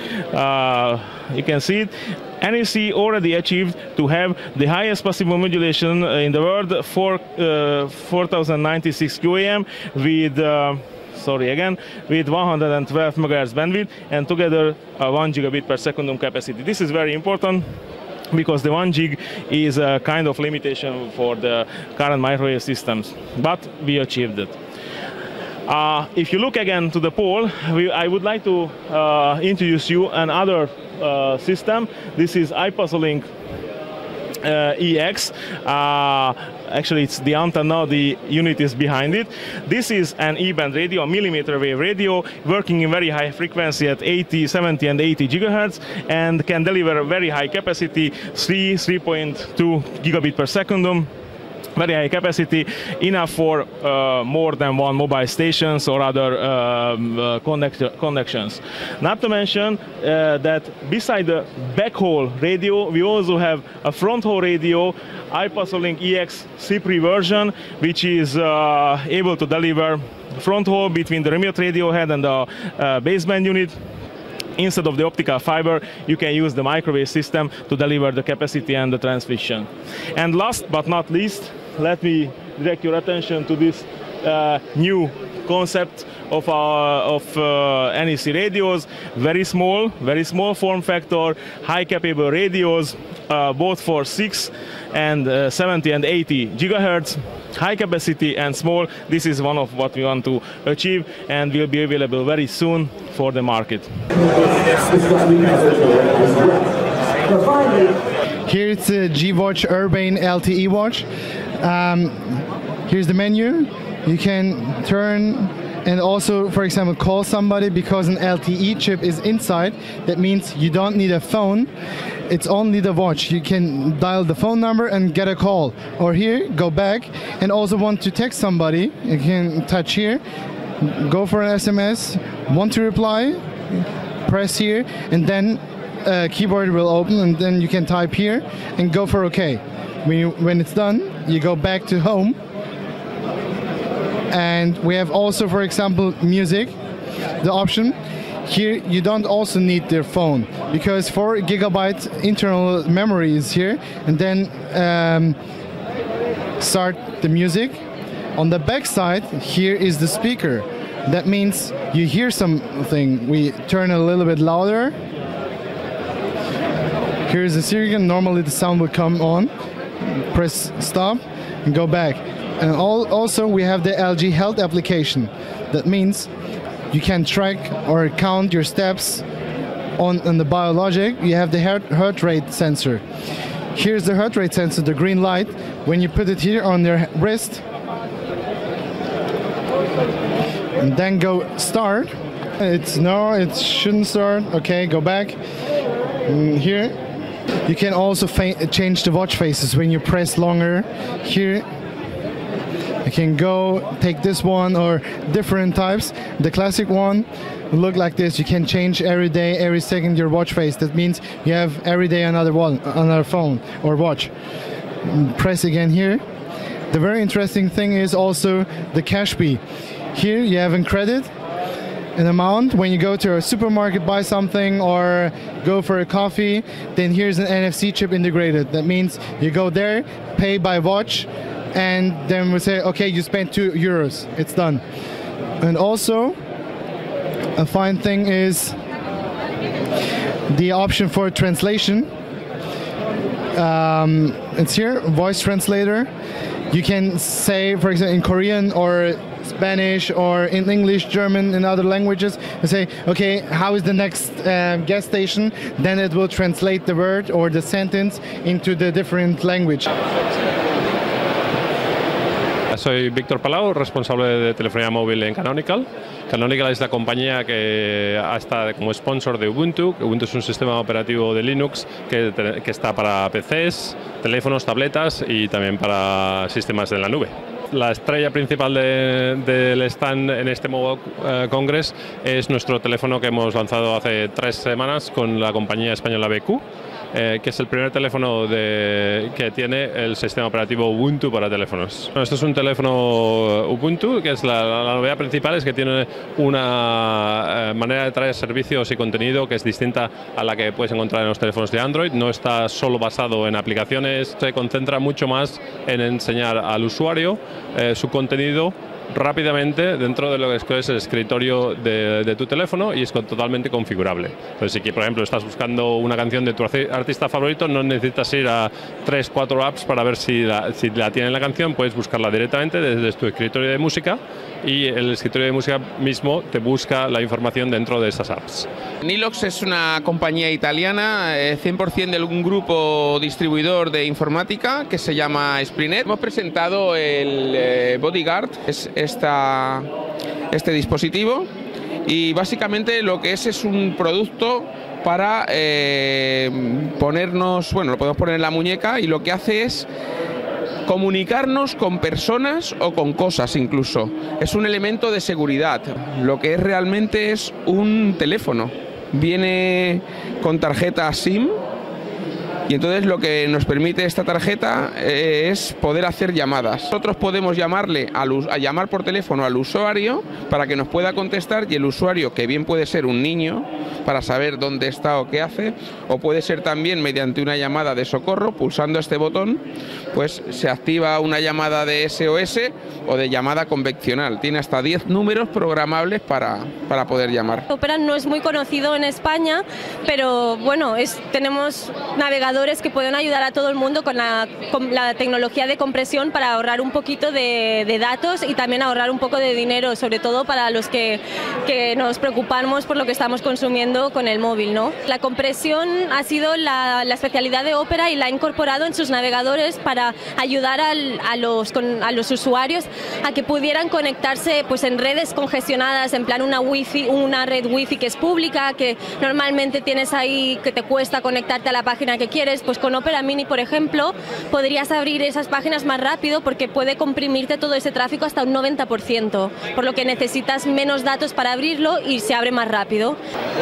uh, you can see it, N E C already achieved to have the highest possible modulation in the world, for uh, four thousand ninety-six Q A M with uh, sorry again, with one hundred twelve megahertz bandwidth and together uh, one gigabit per second capacity. This is very important because the one gig is a kind of limitation for the current microwave systems, but we achieved it. Uh, if you look again to the pole, we, I would like to uh, introduce you another uh, system. This is iPasolink uh, E X. Uh, actually, it's the antenna, the unit is behind it. This is an E-band radio, a millimeter wave radio, working in very high frequency at eighty, seventy and eighty gigahertz, and can deliver a very high capacity, three, three point two gigabit per second. Very high capacity, enough for uh, more than one mobile stations or other um, uh, connect connections. Not to mention uh, that beside the backhaul radio, we also have a fronthaul radio, iPasolink E X CPRI version, which is uh, able to deliver fronthaul between the remote radio head and the uh, baseband unit. Instead of the optical fiber, you can use the microwave system to deliver the capacity and the transmission. And last but not least, let me direct your attention to this uh, new concept of our of uh, N E C radios. Very small, very small form factor, high capable radios, uh, both for six and uh, seventy and eighty gigahertz. High capacity and small. This is one of what we want to achieve, and will be available very soon for the market. Here it's a G-Watch Urbane L T E watch. Um, here's the menu. You can turn and also, for example, call somebody because an L T E chip is inside. That means you don't need a phone. It's only the watch. You can dial the phone number and get a call. Or here, go back and also want to text somebody. You can touch here, go for an S M S, want to reply, press here, and then a keyboard will open, and then you can type here and go for OK. When, you, when it's done, you go back to home. And we have also, for example, music, the option. Here you don't also need their phone because four gigabyte internal memory is here, and then um, start the music. On the back side, here is the speaker. That means you hear something. We turn a little bit louder. Here's the serial. Normally the sound will come on. Press stop and go back. And all, also we have the L G Health application. That means you can track or count your steps on, on the biologic. You have the heart, heart rate sensor. Here's the heart rate sensor, the green light. When you put it here on your wrist, and then go start. It's no, it shouldn't start. Okay, go back. And here, you can also change the watch faces when you press longer. Here, you can go take this one or different types. The classic one will look like this. You can change every day, every second your watch face. That means you have every day another one, another phone or watch. Press again here. The very interesting thing is also the cash fee. Here you have in credit an amount. When you go to a supermarket, buy something or go for a coffee, then here's an N F C chip integrated. That means you go there, pay by watch, and then we say, okay, you spent two euros, it's done. And also, a fine thing is the option for translation. Um, it's here, voice translator. You can say, for example, in Korean or Spanish or in English, German, in other languages, and say, okay, how is the next uh, gas station? Then it will translate the word or the sentence into the different language. Soy Víctor Palau, responsable de telefonía móvil en Canonical. Canonical es la compañía que está como sponsor de Ubuntu. Ubuntu es un sistema operativo de Linux que, que está para P Cs, teléfonos, tabletas y también para sistemas de la nube. La estrella principal del de, de stand en este Mobile uh, Congress es nuestro teléfono que hemos lanzado hace tres semanas con la compañía española B Q. Eh, que es el primer teléfono de, que tiene el sistema operativo Ubuntu para teléfonos. Bueno, esto es un teléfono Ubuntu, que es la, la novedad principal es que tiene una eh, manera de traer servicios y contenido que es distinta a la que puedes encontrar en los teléfonos de Android. No está solo basado en aplicaciones, se concentra mucho más en enseñar al usuario eh, su contenido rápidamente dentro de lo que es el escritorio de, de tu teléfono y es totalmente configurable. Entonces, si que, por ejemplo, estás buscando una canción de tu artista favorito, no necesitas ir a tres, cuatro apps para ver si la, si la tiene la canción, puedes buscarla directamente desde tu escritorio de música y el escritorio de música mismo te busca la información dentro de esas apps. Nilox es una compañía italiana, eh, cien por cien de un grupo distribuidor de informática que se llama Sprinet. Hemos presentado el eh, Bodyguard, es esta, este dispositivo, y básicamente lo que es es un producto para eh, ponernos, bueno, lo podemos poner en la muñeca y lo que hace es comunicarnos con personas o con cosas incluso. Es un elemento de seguridad. Lo que es realmente es un teléfono. Viene con tarjeta SIM y entonces lo que nos permite esta tarjeta eh, es poder hacer llamadas. Nosotros podemos llamarle al, a llamar por teléfono al usuario para que nos pueda contestar y el usuario, que bien puede ser un niño para saber dónde está o qué hace, o puede ser también mediante una llamada de socorro, pulsando este botón, pues se activa una llamada de S O S o de llamada convencional. Tiene hasta diez números programables para, para poder llamar. Opera no es muy conocido en España, pero bueno, es, tenemos navegadores que pueden ayudar a todo el mundo con la, con la tecnología de compresión para ahorrar un poquito de, de datos y también ahorrar un poco de dinero, sobre todo para los que, que nos preocupamos por lo que estamos consumiendo con el móvil, ¿no? La compresión ha sido la, la especialidad de Opera y la ha incorporado en sus navegadores para ayudar al, a, los, con, a los usuarios a que pudieran conectarse pues, en redes congestionadas, en plan una wifi, una red wifi que es pública, que normalmente tienes ahí que te cuesta conectarte a la página que quieres. Pues con Opera Mini, por ejemplo, podrías abrir esas páginas más rápido porque puede comprimirte todo ese tráfico hasta un noventa por ciento, por lo que necesitas menos datos para abrirlo y se abre más rápido.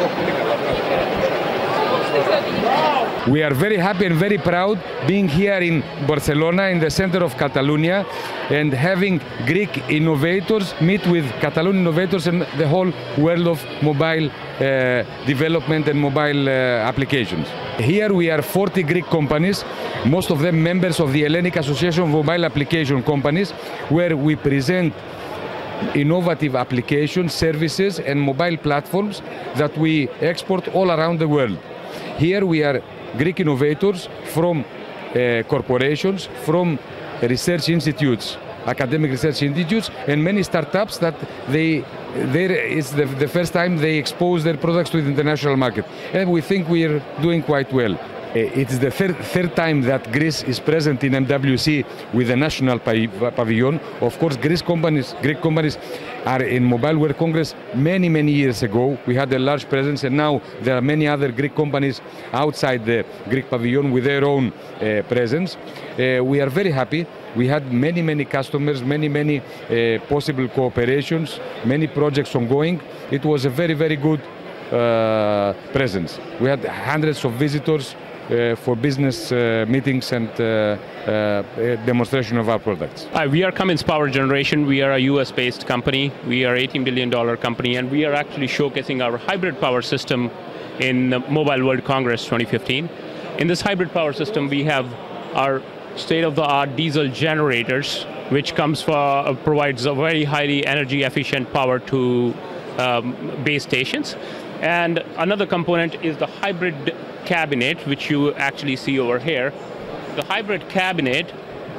We are very happy and very proud being here in Barcelona, in the center of Catalonia, and having Greek innovators meet with Catalan innovators and the whole world of mobile uh, development and mobile uh, applications. Here we are forty Greek companies, most of them members of the Hellenic Association of Mobile Application Companies, where we present innovative applications, services and mobile platforms that we export all around the world. Here we are Greek innovators from uh, corporations, from research institutes, academic research institutes, and many startups that they, it's the, the first time they expose their products to the international market. And we think we are doing quite well. It is the third, third time that Greece is present in M W C with a national pavilion. Of course, Greece companies, Greek companies are in Mobile World Congress many, many years ago. We had a large presence, and now there are many other Greek companies outside the Greek pavilion with their own uh, presence. Uh, we are very happy. We had many, many customers, many, many uh, possible cooperations, many projects ongoing. It was a very, very good uh, presence. We had hundreds of visitors Uh, for business uh, meetings and uh, uh, demonstration of our products. Hi, we are Cummins Power Generation. We are a U S-based company. We are an eighteen billion dollar company, and we are actually showcasing our hybrid power system in the Mobile World Congress twenty fifteen. In this hybrid power system, we have our state-of-the-art diesel generators, which comes for, uh, provides a very highly energy-efficient power to um, base stations. And another component is the hybrid cabinet, which you actually see over here. The hybrid cabinet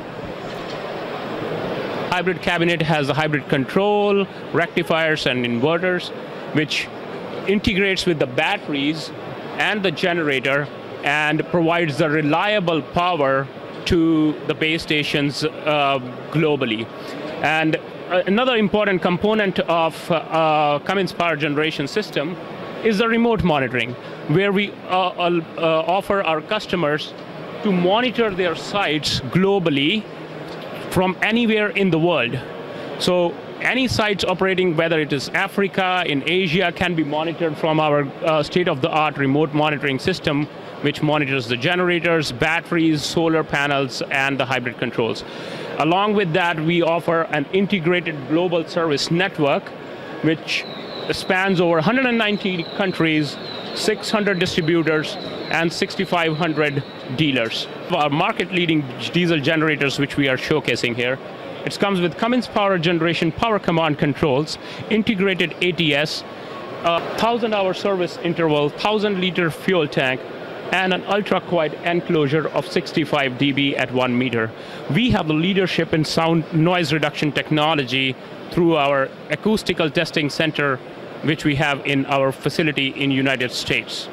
hybrid cabinet has a hybrid control, rectifiers and inverters, which integrates with the batteries and the generator and provides the reliable power to the base stations uh, globally. And another important component of uh, Cummins Power Generation system is the remote monitoring, where we uh, uh, offer our customers to monitor their sites globally from anywhere in the world. So any sites operating, whether it is Africa, in Asia, can be monitored from our uh, state-of-the-art remote monitoring system, which monitors the generators, batteries, solar panels, and the hybrid controls. Along with that, we offer an integrated global service network, which spans over one hundred ninety countries, six hundred distributors, and six thousand five hundred dealers. Our market-leading diesel generators, which we are showcasing here, It comes with Cummins power generation, power command controls, integrated A T S, a thousand hour service interval, thousand liter fuel tank, and an ultra-quiet enclosure of sixty-five D B at one meter. We have the leadership in sound noise reduction technology through our acoustical testing center, which we have in our facility in United States.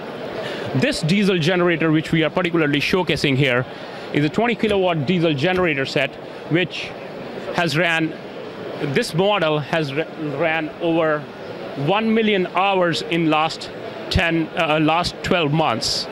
This diesel generator, which we are particularly showcasing here, is a twenty kilowatt diesel generator set, which has ran, this model has ran over one million hours in last ten, uh, last twelve months.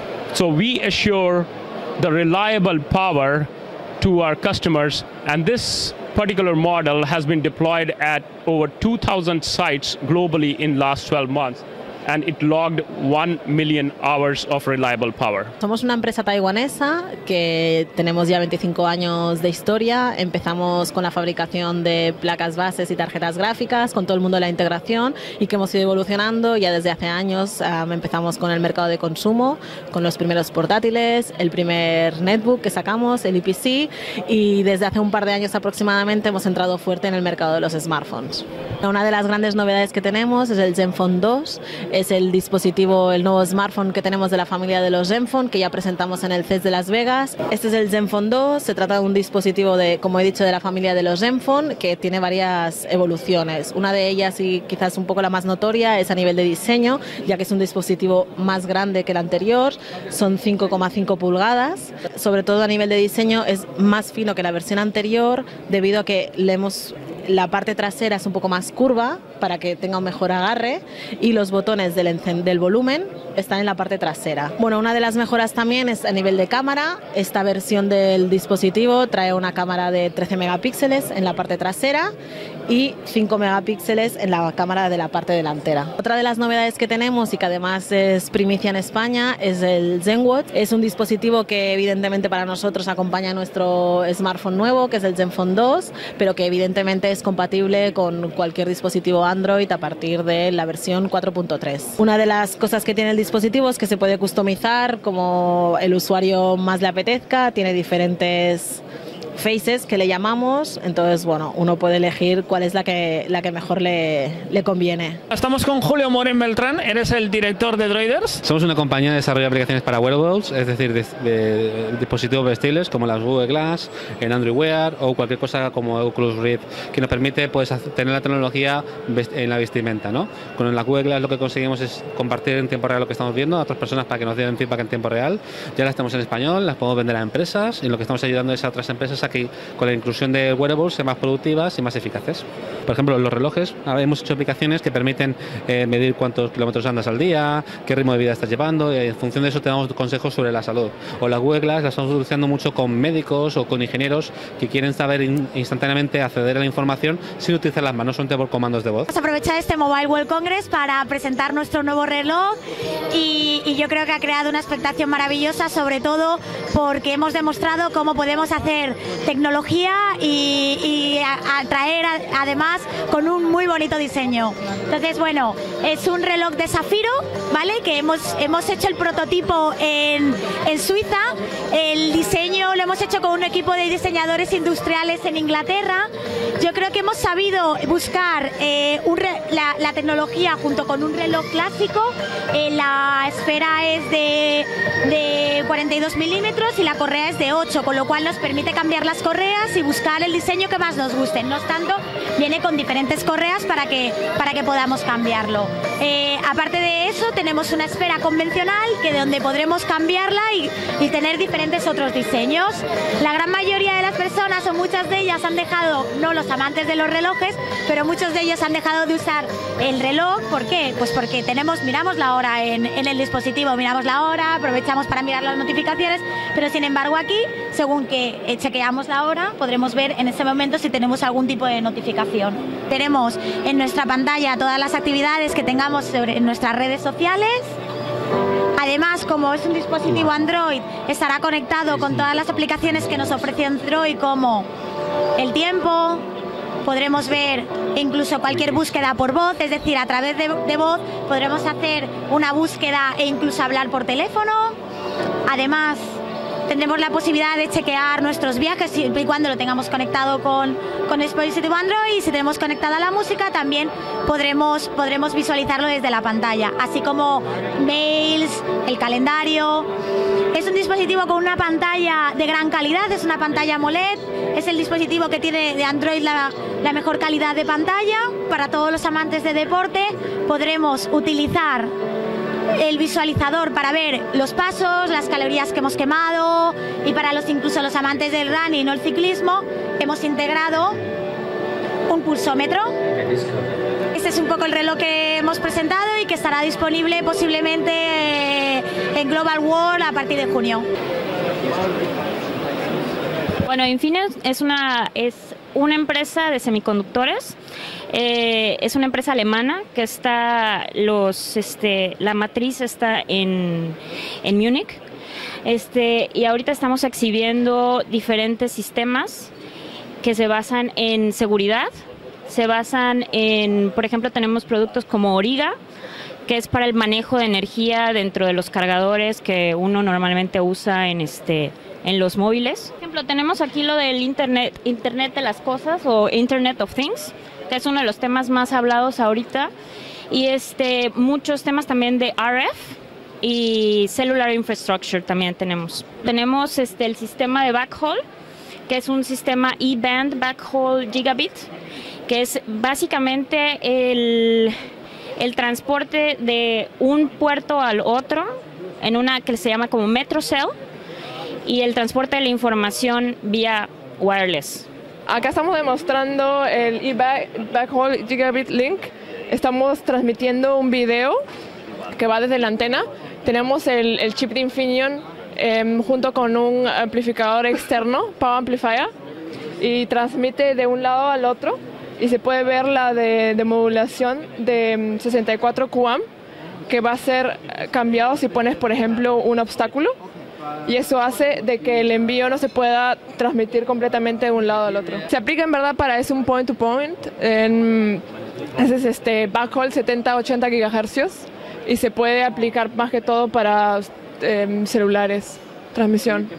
So we assure the reliable power to our customers, and this particular model has been deployed at over two thousand sites globally in last twelve months. And it logged one million hours of reliable power. Somos una empresa taiwanesa que tenemos ya veinticinco años de historia. Empezamos con la fabricación de placas bases y tarjetas gráficas, con todo el mundo de la integración, y que hemos ido evolucionando. Ya desde hace años um, empezamos con el mercado de consumo, con los primeros portátiles, el primer netbook que sacamos, el I P C, y desde hace un par de años aproximadamente hemos entrado fuerte en el mercado de los smartphones. Una de las grandes novedades que tenemos es el Zenfone dos. Es el dispositivo, el nuevo smartphone que tenemos de la familia de los Zenfone, que ya presentamos en el C E S de Las Vegas. Este es el Zenfone dos, se trata de un dispositivo, de, como he dicho, de la familia de los Zenfone, que tiene varias evoluciones. Una de ellas, y quizás un poco la más notoria, es a nivel de diseño, ya que es un dispositivo más grande que el anterior, son cinco coma cinco pulgadas. Sobre todo a nivel de diseño es más fino que la versión anterior, debido a que le hemos... La parte trasera es un poco más curva para que tenga un mejor agarre, y los botones del, del volumen están en la parte trasera. Bueno, una de las mejoras también es a nivel de cámara. Esta versión del dispositivo trae una cámara de trece megapíxeles en la parte trasera y cinco megapíxeles en la cámara de la parte delantera. Otra de las novedades que tenemos, y que además es primicia en España, es el ZenWatch. Es un dispositivo que evidentemente para nosotros acompaña a nuestro smartphone nuevo, que es el Zenfone dos, pero que evidentemente es compatible con cualquier dispositivo Android a partir de la versión cuatro punto tres. Una de las cosas que tiene el dispositivo es que se puede customizar como el usuario más le apetezca. Tiene diferentes faces que le llamamos, entonces bueno, uno puede elegir cuál es la que, la que mejor le, le conviene. Estamos con Julio Moren Beltrán, eres el director de Droiders. Somos una compañía de desarrollo de aplicaciones para wearables, es decir, de, de, de dispositivos vestibles como las Google Glass, en Android Wear o cualquier cosa como Oculus Rift, que nos permite pues, tener la tecnología en la vestimenta, ¿no? Con la Google Glass lo que conseguimos es compartir en tiempo real lo que estamos viendo a otras personas para que nos den feedback en tiempo real. Ya las tenemos en español, las podemos vender a empresas, y lo que estamos ayudando es a otras empresas a que con la inclusión de wearables sean más productivas y más eficaces. Por ejemplo, los relojes, hemos hecho aplicaciones que permiten eh, medir cuántos kilómetros andas al día, qué ritmo de vida estás llevando, y en función de eso te damos consejos sobre la salud. O las Google Glass las estamos utilizando mucho con médicos o con ingenieros que quieren saber in instantáneamente acceder a la información sin utilizar las manos, solamente por comandos de voz. Vamos a aprovechar este Mobile World Congress para presentar nuestro nuevo reloj, y, y yo creo que ha creado una expectación maravillosa, sobre todo porque hemos demostrado cómo podemos hacer tecnología y, y atraer a, además con un muy bonito diseño. Entonces, bueno, es un reloj de zafiro, ¿vale? Que hemos, hemos hecho el prototipo en, en Suiza. El diseño lo hemos hecho con un equipo de diseñadores industriales en Inglaterra. Yo creo que hemos sabido buscar eh, un re, la, la tecnología junto con un reloj clásico. Eh, la esfera es de, de cuarenta y dos milímetros y la correa es de ocho, con lo cual nos permite cambiar las correas y buscar el diseño que más nos guste. No obstante, viene con diferentes correas para que, para que podamos cambiarlo. Eh, aparte de eso, tenemos una esfera convencional que de donde podremos cambiarla y, y tener diferentes otros diseños. La gran mayoría de las personas, o muchas de ellas, han dejado, no los amantes de los relojes, pero muchos de ellos han dejado de usar el reloj. ¿Por qué? Pues porque tenemos, miramos la hora en, en el dispositivo, miramos la hora, aprovechamos para mirar las notificaciones, pero sin embargo aquí, según que eh, chequeamos la hora, podremos ver en ese momento si tenemos algún tipo de notificación. Tenemos en nuestra pantalla todas las actividades que tengamos sobre, en nuestras redes sociales. Además, como es un dispositivo Android, estará conectado con todas las aplicaciones que nos ofrece Android, como el tiempo. Podremos ver incluso cualquier búsqueda por voz, es decir, a través de, de voz podremos hacer una búsqueda e incluso hablar por teléfono. Además, tendremos la posibilidad de chequear nuestros viajes siempre y cuando lo tengamos conectado con, con el dispositivo Android, y si tenemos conectada la música también podremos, podremos visualizarlo desde la pantalla, así como mails, el calendario. Es un dispositivo con una pantalla de gran calidad, es una pantalla AMOLED, es el dispositivo que tiene de Android la, la mejor calidad de pantalla. Para todos los amantes de deporte podremos utilizar el visualizador para ver los pasos, las calorías que hemos quemado, y para los incluso los amantes del running o el ciclismo hemos integrado un pulsómetro. Este es un poco el reloj que hemos presentado y que estará disponible posiblemente en Global World a partir de junio. Bueno, Infineon es una, es una empresa de semiconductores. Eh, es una empresa alemana que está, los, este, la matriz está en, en Múnich. Este, y ahorita estamos exhibiendo diferentes sistemas que se basan en seguridad, se basan en, por ejemplo, tenemos productos como Origa, que es para el manejo de energía dentro de los cargadores que uno normalmente usa en, este, en los móviles. Por ejemplo, tenemos aquí lo del Internet, Internet de las Cosas o Internet of Things, que es uno de los temas más hablados ahorita, y este, muchos temas también de R F y Cellular Infrastructure también tenemos. Tenemos este, el sistema de backhaul, que es un sistema E-band backhaul gigabit, que es básicamente el, el transporte de un puerto al otro en una que se llama como MetroCell, y el transporte de la información vía wireless. Acá estamos demostrando el E-Backhaul Gigabit Link. Estamos transmitiendo un video que va desde la antena. Tenemos el, el chip de Infineon eh, junto con un amplificador externo, Power Amplifier, y transmite de un lado al otro, y se puede ver la de, de modulación de sesenta y cuatro Q A M, que va a ser cambiado si pones, por ejemplo, un obstáculo. Y eso hace de que el envío no se pueda transmitir completamente de un lado al otro. Se aplica en verdad para es un point to point, en, ese es este backhaul setenta a ochenta gigahercios, y se puede aplicar más que todo para eh, celulares, transmisión.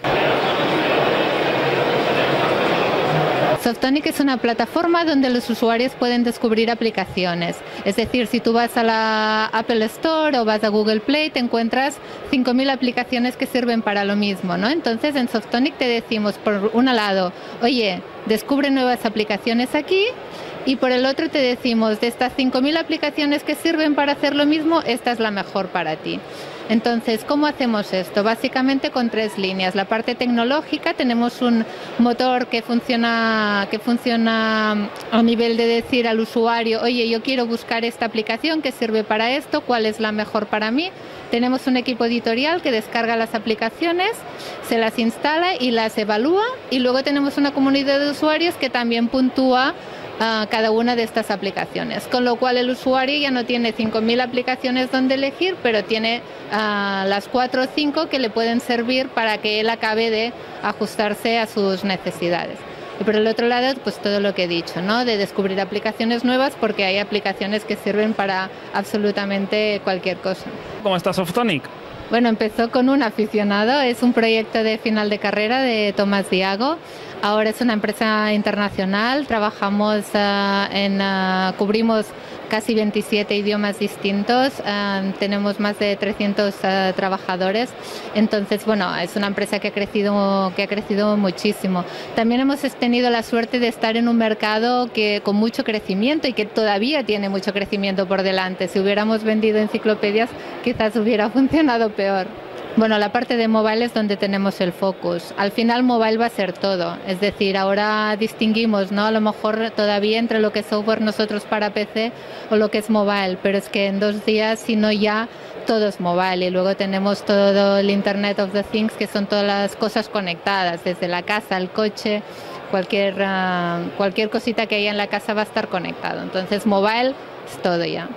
Softonic es una plataforma donde los usuarios pueden descubrir aplicaciones. Es decir, si tú vas a la Apple Store o vas a Google Play, te encuentras cinco mil aplicaciones que sirven para lo mismo, ¿no? Entonces, en Softonic te decimos, por un lado, oye, descubre nuevas aplicaciones aquí, y por el otro te decimos, de estas cinco mil aplicaciones que sirven para hacer lo mismo, esta es la mejor para ti. Entonces, ¿cómo hacemos esto? Básicamente con tres líneas. La parte tecnológica, tenemos un motor que funciona, que funciona a nivel de decir al usuario, oye, yo quiero buscar esta aplicación que sirve para esto, ¿cuál es la mejor para mí? Tenemos un equipo editorial que descarga las aplicaciones, se las instala y las evalúa, y luego tenemos una comunidad de usuarios que también puntúa Uh, cada una de estas aplicaciones, con lo cual el usuario ya no tiene cinco mil aplicaciones donde elegir, pero tiene uh, las cuatro o cinco que le pueden servir para que él acabe de ajustarse a sus necesidades. Y por el otro lado, pues todo lo que he dicho, ¿no? De descubrir aplicaciones nuevas, porque hay aplicaciones que sirven para absolutamente cualquier cosa. ¿Cómo está Softonic? Bueno, empezó con un aficionado, es un proyecto de final de carrera de Tomás Diago. Ahora es una empresa internacional, trabajamos uh, en, uh, cubrimos casi veintisiete idiomas distintos, uh, tenemos más de trescientos uh, trabajadores, entonces bueno, es una empresa que ha crecido, que ha crecido muchísimo. También hemos tenido la suerte de estar en un mercado que, con mucho crecimiento y que todavía tiene mucho crecimiento por delante. Si hubiéramos vendido enciclopedias, quizás hubiera funcionado peor. Bueno, la parte de mobile es donde tenemos el focus. Al final mobile va a ser todo. Es decir, ahora distinguimos, ¿no? A lo mejor todavía entre lo que es software nosotros para P C o lo que es mobile, pero es que en dos días, si no ya, todo es mobile. Y luego tenemos todo el Internet of the Things, que son todas las cosas conectadas, desde la casa, el coche, cualquier, uh, cualquier cosita que haya en la casa va a estar conectado. Entonces mobile es todo ya.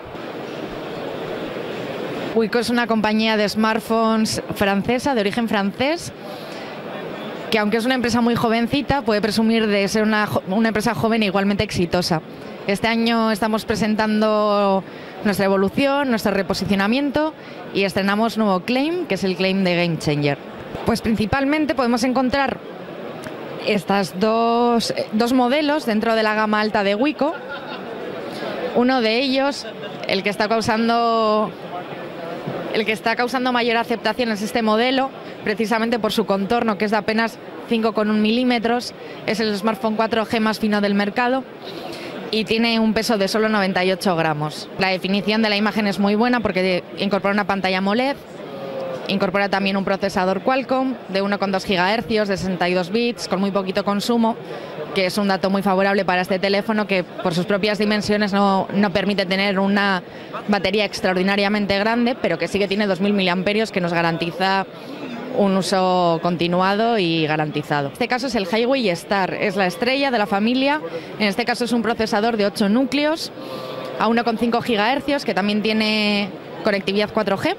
Wiko es una compañía de smartphones francesa, de origen francés, que aunque es una empresa muy jovencita, puede presumir de ser una, una empresa joven e igualmente exitosa. Este año estamos presentando nuestra evolución, nuestro reposicionamiento, y estrenamos nuevo claim, que es el claim de Game Changer. Pues principalmente podemos encontrar estos dos, dos modelos dentro de la gama alta de Wiko. Uno de ellos, el que está causando, el que está causando mayor aceptación es este modelo, precisamente por su contorno, que es de apenas cinco coma uno milímetros. Es el smartphone cuatro G más fino del mercado y tiene un peso de solo noventa y ocho gramos. La definición de la imagen es muy buena porque incorpora una pantalla AMOLED, incorpora también un procesador Qualcomm de uno coma dos gigahercios, de sesenta y dos bits, con muy poquito consumo, que es un dato muy favorable para este teléfono que por sus propias dimensiones no, no permite tener una batería extraordinariamente grande, pero que sí que tiene dos mil miliamperios, que nos garantiza un uso continuado y garantizado. En este caso es el Highway Star, es la estrella de la familia. En este caso es un procesador de ocho núcleos a uno coma cinco gigahercios, que también tiene conectividad cuatro G.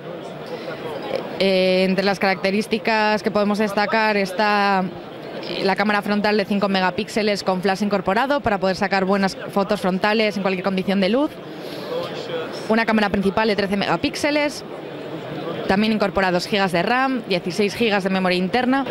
Eh, entre las características que podemos destacar está la cámara frontal de cinco megapíxeles con flash incorporado para poder sacar buenas fotos frontales en cualquier condición de luz. Una cámara principal de trece megapíxeles. También incorpora dos gigas de RAM, dieciséis gigas de memoria interna.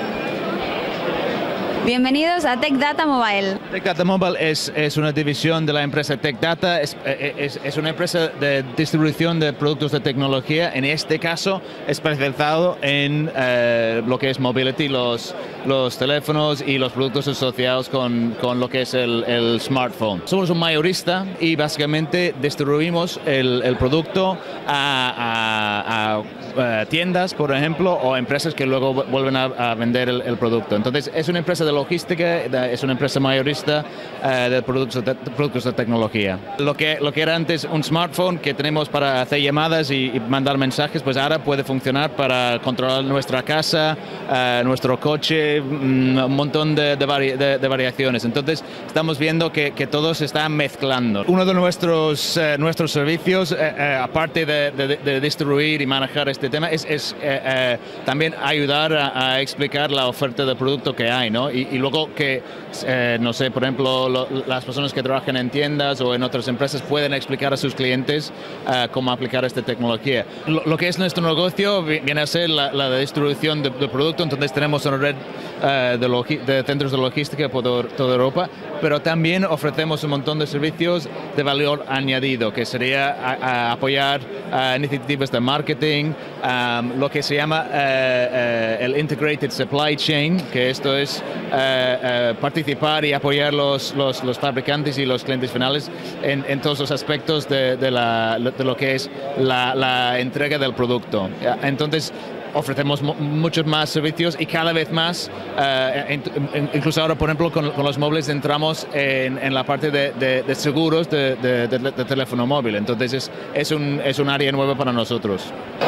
Bienvenidos a Tech Data Mobile. Tech Data Mobile es, es una división de la empresa Tech Data, es, es, es una empresa de distribución de productos de tecnología, en este caso especializado en eh, lo que es mobility, los, los teléfonos y los productos asociados con, con lo que es el, el smartphone. Somos un mayorista y básicamente distribuimos el, el producto a, a, a, a tiendas, por ejemplo, o empresas que luego vuelven a, a vender el, el producto. Entonces es una empresa de logística, es una empresa mayorista uh, de, productos de productos de tecnología. Lo que, lo que era antes un smartphone que tenemos para hacer llamadas y, y mandar mensajes, pues ahora puede funcionar para controlar nuestra casa, uh, nuestro coche, un montón de, de, vari, de, de variaciones. Entonces estamos viendo que, que todo se está mezclando. Uno de nuestros, uh, nuestros servicios, uh, uh, aparte de, de, de distribuir y manejar este tema, es, es uh, uh, también ayudar a, a explicar la oferta de producto que hay, ¿no? Y, y luego que, eh, no sé, por ejemplo, lo, las personas que trabajan en tiendas o en otras empresas pueden explicar a sus clientes uh, cómo aplicar esta tecnología. Lo, lo que es nuestro negocio viene a ser la, la distribución de, de producto, entonces tenemos una red uh, de, de centros de logística por toda Europa, pero también ofrecemos un montón de servicios de valor añadido, que sería a, a apoyar uh, iniciativas de marketing, um, lo que se llama uh, uh, el Integrated Supply Chain, que esto es uh, uh, participar y apoyar los, los, los fabricantes y los clientes finales en, en todos los aspectos de, de, la, de lo que es la, la entrega del producto. Entonces, ofrecemos muchos más servicios y cada vez más, uh, incluso ahora, por ejemplo, con, con los móviles entramos en, en la parte de, de, de seguros de, de, de, de teléfono móvil. Entonces es, es, un, es un área nueva para nosotros.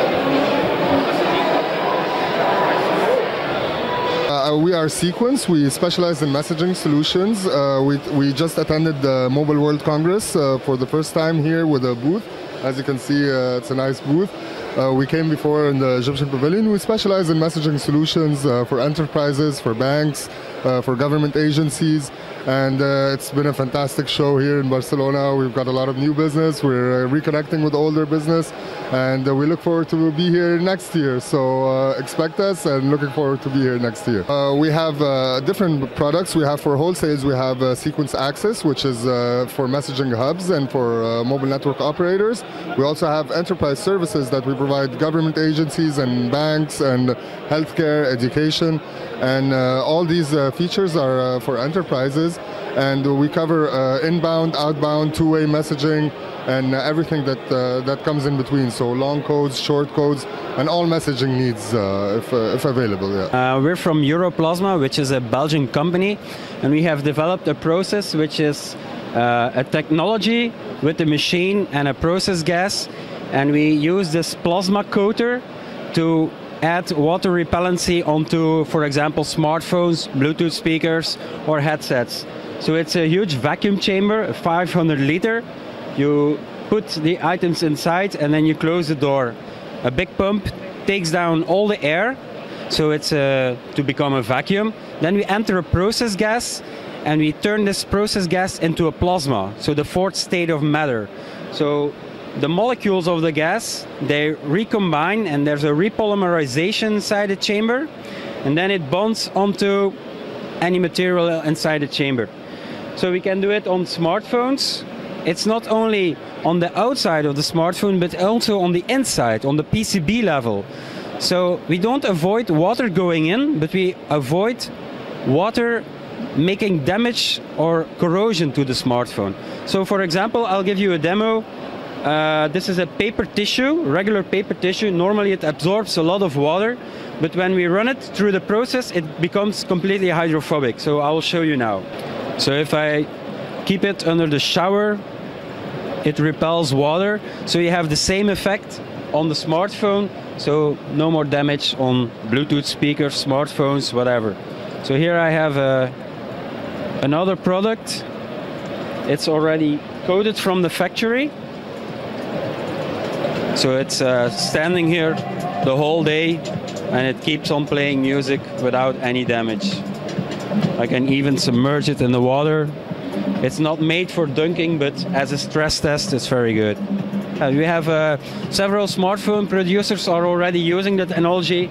Uh, we are Sequence. We specialize in messaging solutions. Uh, we, we just attended the Mobile World Congress uh, for the first time here with a booth. As you can see, uh, it's a nice booth. Uh, we came before in the Egyptian Pavilion. We specialize in messaging solutions uh, for enterprises, for banks, uh, for government agencies, and uh, it's been a fantastic show here in Barcelona. We've got a lot of new business. We're uh, reconnecting with older business, and uh, we look forward to be here next year. So uh, expect us, and looking forward to be here next year. Uh, we have uh, different products. We have for wholesales, we have uh, Sequence Access, which is uh, for messaging hubs and for uh, mobile network operators. We also have enterprise services that we provide government agencies and banks and healthcare, education, and uh, all these uh, features are uh, for enterprises, and we cover uh, inbound, outbound, two-way messaging, and uh, everything that uh, that comes in between. So long codes, short codes, and all messaging needs uh, if, uh, if available. Yeah. Uh, we're from Europlasma, which is a Belgian company, and we have developed a process which is uh, a technology with a machine and a process gas, and we use this plasma coater to add water repellency onto, for example, smartphones, Bluetooth speakers, or headsets. So it's a huge vacuum chamber, five hundred liter. You put the items inside and then you close the door. A big pump takes down all the air, so it's uh, to become a vacuum. Then we enter a process gas, and we turn this process gas into a plasma, so the fourth state of matter. So the molecules of the gas, they recombine, and there's a repolymerization inside the chamber, and then it bonds onto any material inside the chamber. So we can do it on smartphones. It's not only on the outside of the smartphone, but also on the inside, on the P C B level. So we don't avoid water going in, but we avoid water making damage or corrosion to the smartphone. So for example, I'll give you a demo. Uh, this is a paper tissue, regular paper tissue. Normally it absorbs a lot of water, but when we run it through the process, it becomes completely hydrophobic. So I will show you now. So if I keep it under the shower, it repels water. So you have the same effect on the smartphone. So no more damage on Bluetooth speakers, smartphones, whatever. So here I have uh, another product. It's already coated from the factory. So it's uh, standing here the whole day and it keeps on playing music without any damage. I can even submerge it in the water. It's not made for dunking, but as a stress test, it's very good. Uh, we have uh, several smartphone producers are already using the technology.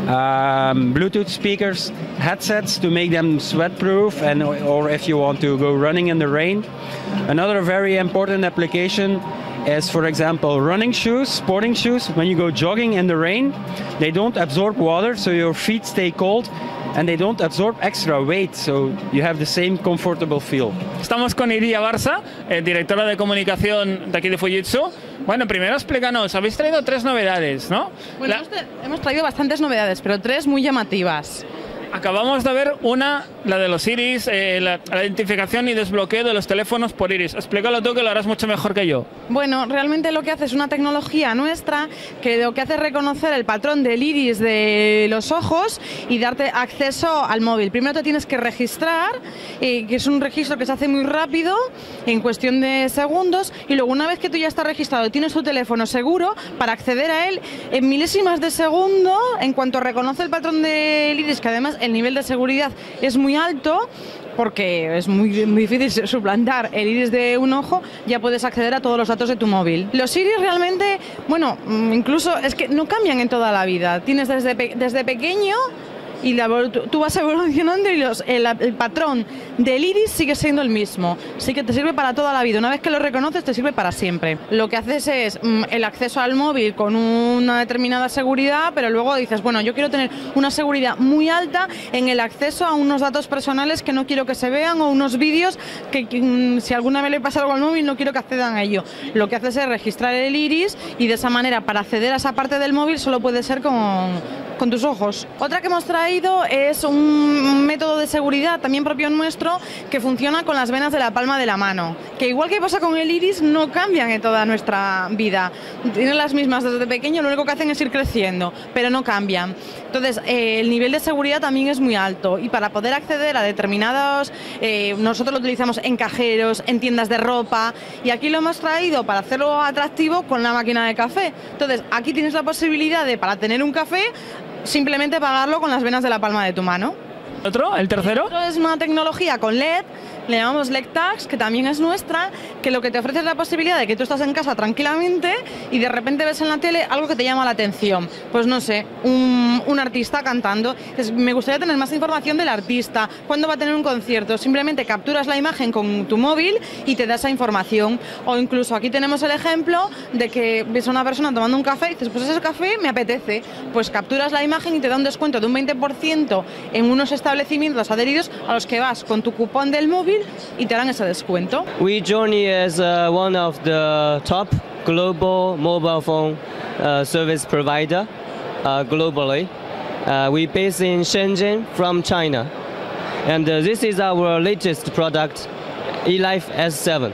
Um, Bluetooth speakers, headsets to make them sweat-proof, and or if you want to go running in the rain. Another very important application is, for example, running shoes, sporting shoes. When you go jogging in the rain, they don't absorb water, so your feet stay cold. And they don't absorb extra weight, so you have the same comfortable feel. Estamos con Iria Barça, eh, directora de comunicación de aquí de Fujitsu. Bueno, primero explícanos, habéis traído tres novedades, ¿no? Bueno, La... hemos, hemos traído bastantes novedades, pero tres muy llamativas. Acabamos de ver una, la de los iris, eh, la, la identificación y desbloqueo de los teléfonos por iris. Explícalo tú, que lo harás mucho mejor que yo. Bueno, realmente lo que hace es una tecnología nuestra que lo que hace es reconocer el patrón del iris de los ojos y darte acceso al móvil. Primero te tienes que registrar, eh, que es un registro que se hace muy rápido, en cuestión de segundos, y luego una vez que tú ya estás registrado y tienes tu teléfono seguro, para acceder a él, en milésimas de segundo, en cuanto reconoce el patrón del iris, que además el nivel de seguridad es muy alto, porque es muy, muy difícil suplantar el iris de un ojo, ya puedes acceder a todos los datos de tu móvil. Los iris realmente, bueno, incluso es que no cambian en toda la vida. Tienes desde, pe desde pequeño y la, tú vas evolucionando y los, el, el patrón del iris sigue siendo el mismo. Sí que te sirve para toda la vida. Una vez que lo reconoces, te sirve para siempre. Lo que haces es mm, el acceso al móvil con una determinada seguridad, pero luego dices, bueno, yo quiero tener una seguridad muy alta en el acceso a unos datos personales que no quiero que se vean, o unos vídeos que, que mm, si alguna vez le pasa algo al móvil no quiero que accedan a ello. Lo que haces es registrar el iris y de esa manera, para acceder a esa parte del móvil, solo puede ser con, con tus ojos. Otra que hemos traído es un método de seguridad también propio nuestro, que funciona con las venas de la palma de la mano, que igual que pasa con el iris, no cambian en toda nuestra vida. Tienen las mismas desde pequeño, lo único que hacen es ir creciendo, pero no cambian. Entonces, eh, el nivel de seguridad también es muy alto, y para poder acceder a determinados, eh, nosotros lo utilizamos en cajeros, en tiendas de ropa, y aquí lo hemos traído para hacerlo atractivo con la máquina de café. Entonces, aquí tienes la posibilidad de, para tener un café, simplemente pagarlo con las venas de la palma de tu mano. ¿Otro? ¿El tercero? El otro es una tecnología con L E D, le llamamos L E D Tags, que también es nuestra, que lo que te ofrece es la posibilidad de que tú estás en casa tranquilamente y de repente ves en la tele algo que te llama la atención. Pues no sé, un, un artista cantando. Entonces, me gustaría tener más información del artista, cuándo va a tener un concierto. Simplemente capturas la imagen con tu móvil y te da esa información. O incluso aquí tenemos el ejemplo de que ves a una persona tomando un café y dices, pues ese café me apetece. Pues capturas la imagen y te da un descuento de un veinte por ciento en unos establecimientos adheridos a los que vas con tu cupón del móvil y te dan ese descuento. We journey as uh, one of the top global mobile phone uh, service provider uh, globally. Uh, we based in Shenzhen from China, and uh, this is our latest product, eLife S seven.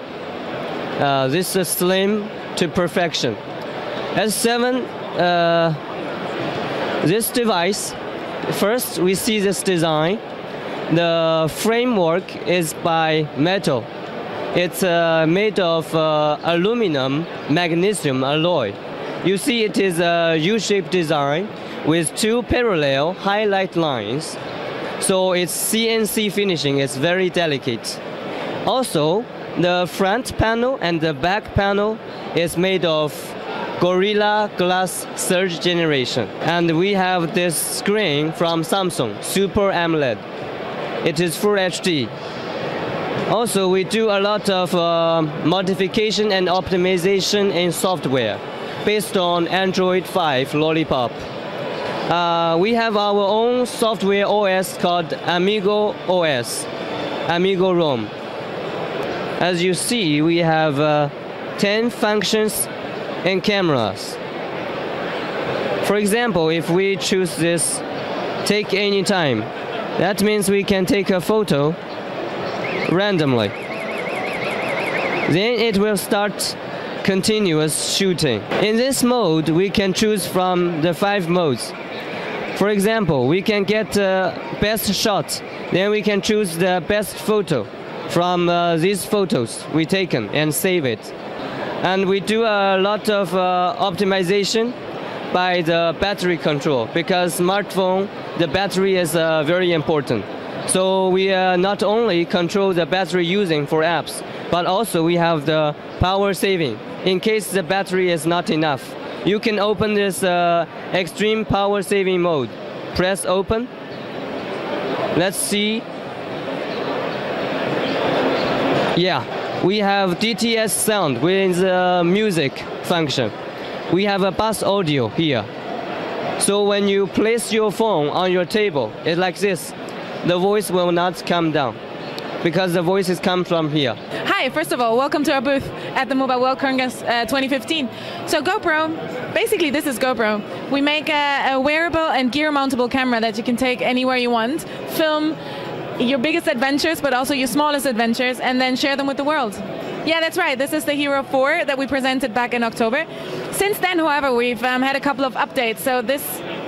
Uh, this is slim to perfection. S seven, uh, this device, first we see this design. The framework is by metal. It's uh, made of uh, aluminum magnesium alloy. You see it is a U-shaped design with two parallel highlight lines. So it's C N C finishing, it's very delicate. Also, the front panel and the back panel is made of Gorilla Glass third generation. And we have this screen from Samsung, Super AMOLED. It is Full H D. Also, we do a lot of uh, modification and optimization in software based on Android five Lollipop. Uh, we have our own software O S called Amigo O S, Amigo ROM. As you see, we have uh, ten functions and cameras. For example, if we choose this take any time, that means we can take a photo randomly. Then it will start continuous shooting. In this mode, we can choose from the five modes. For example, we can get uh, best shot. Then we can choose the best photo from uh, these photos we taken and save it. And we do a lot of uh, optimization by the battery control, because smartphone, the battery is uh, very important. So we uh, not only control the battery using for apps, but also we have the power saving. In case the battery is not enough, you can open this uh, extreme power saving mode. Press open. Let's see. Yeah, we have D T S sound with the music function. We have a bass audio here. So when you place your phone on your table, it's like this. The voice will not come down because the voices come from here. Hi, first of all, welcome to our booth at the Mobile World Congress uh, twenty fifteen. So GoPro, basically this is GoPro. We make a, a wearable and gear mountable camera that you can take anywhere you want, film your biggest adventures, but also your smallest adventures, and then share them with the world. Yeah, that's right. This is the Hero four that we presented back in October. Since then, however, we've um, had a couple of updates. So this,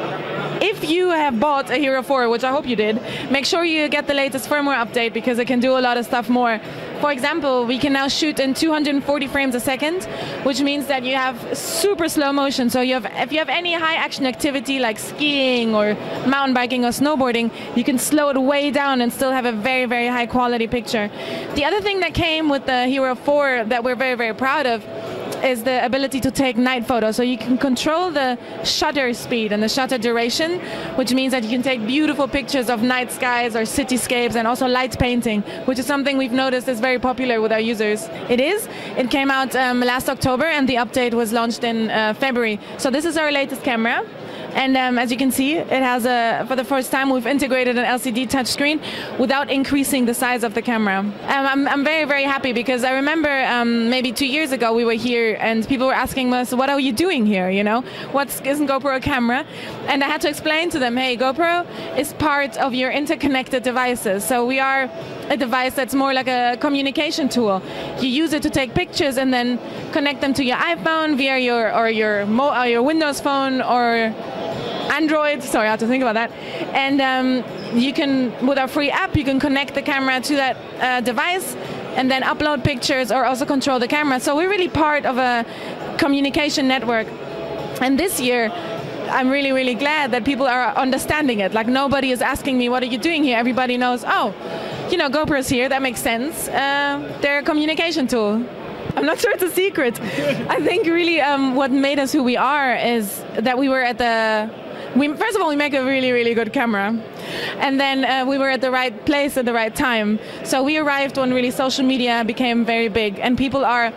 if you have bought a Hero four, which I hope you did, make sure you get the latest firmware update because it can do a lot of stuff more. For example, we can now shoot in two hundred forty frames a second, which means that you have super slow motion. So you have, if you have any high action activity like skiing or mountain biking or snowboarding, you can slow it way down and still have a very, very high quality picture. The other thing that came with the Hero four that we're very, very proud of is the ability to take night photos. So you can control the shutter speed and the shutter duration, which means that you can take beautiful pictures of night skies or cityscapes and also light painting, which is something we've noticed is very popular with our users. It is. It came out um, last October and the update was launched in uh, February. So this is our latest camera. And um, as you can see, it has a, for the first time, we've integrated an L C D touchscreen without increasing the size of the camera. Um, I'm, I'm very, very happy because I remember um, maybe two years ago we were here and people were asking us, what are you doing here? You know, what's, isn't GoPro a camera? And I had to explain to them, hey, GoPro is part of your interconnected devices. So we are a device that's more like a communication tool. You use it to take pictures and then connect them to your iPhone via your, or your, mo or your Windows phone or Android, sorry, I have to think about that. And um, you can, with our free app, you can connect the camera to that uh, device and then upload pictures or also control the camera. So we're really part of a communication network. And this year, I'm really, really glad that people are understanding it. Like nobody is asking me, what are you doing here? Everybody knows, oh, you know, GoPro's here, that makes sense. Uh, they're a communication tool. I'm not sure it's a secret. I think really um, what made us who we are is that we were at the, we, first of all, we make a really, really good camera. And then uh, we were at the right place at the right time. So we arrived when really social media became very big and people are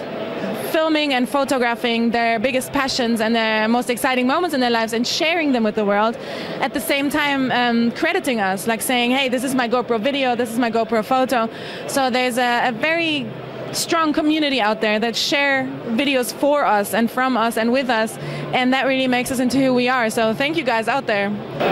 filming and photographing their biggest passions and their most exciting moments in their lives and sharing them with the world. At the same time, um, crediting us, like saying, hey, this is my GoPro video, this is my GoPro photo. So there's a, a very strong community out there that share videos for us and from us and with us, and that really makes us into who we are. So thank you guys out there.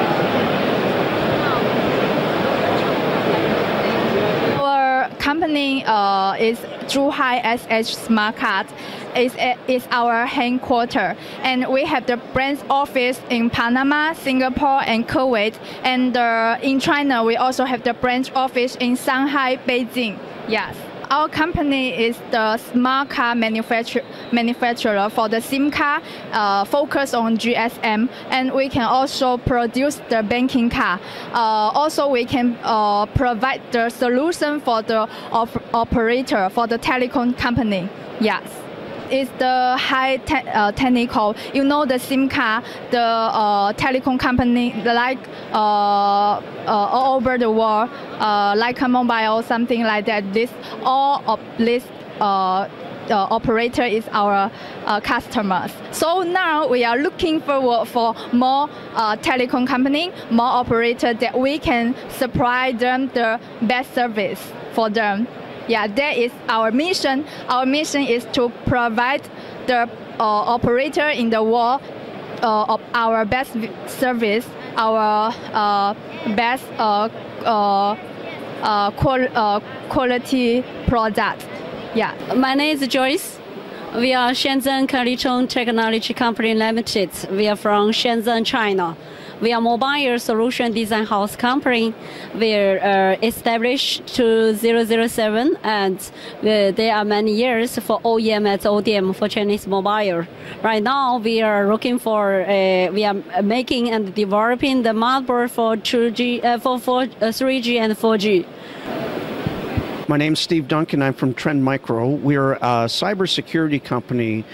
Our company uh, is Zhuhai S H Smart Card. Is is our headquarters, and we have the branch office in Panama, Singapore, and Kuwait. And uh, in China, we also have the branch office in Shanghai, Beijing. Yes. Our company is the smart card manufacturer, manufacturer for the SIM card, uh, focused on G S M, and we can also produce the banking card. Uh, also, we can uh, provide the solution for the op operator, for the telecom company. Yes. is the high te uh, technical. You know the SIM card, the uh, telecom company like uh, uh, all over the world, uh, like a mobile, something like that. This all of this uh, uh, operator is our uh, customers. So now we are looking forward for more uh, telecom company, more operator that we can supply them the best service for them. Yeah, that is our mission. Our mission is to provide the uh, operator in the world uh, of our best service, our uh, best uh, uh, uh, qual uh, quality product. Yeah. My name is Joyce. We are Shenzhen Kalichong Technology Company Limited. We are from Shenzhen, China. We are mobile solution design house company. We are uh, established two thousand seven, and uh, there are many years for O E M and O D M for Chinese mobile. Right now, we are looking for, uh, we are making and developing the motherboard for two G, uh, for, for uh, three G and four G. My name's Steve Duncan. I'm from Trend Micro. We're a cybersecurity company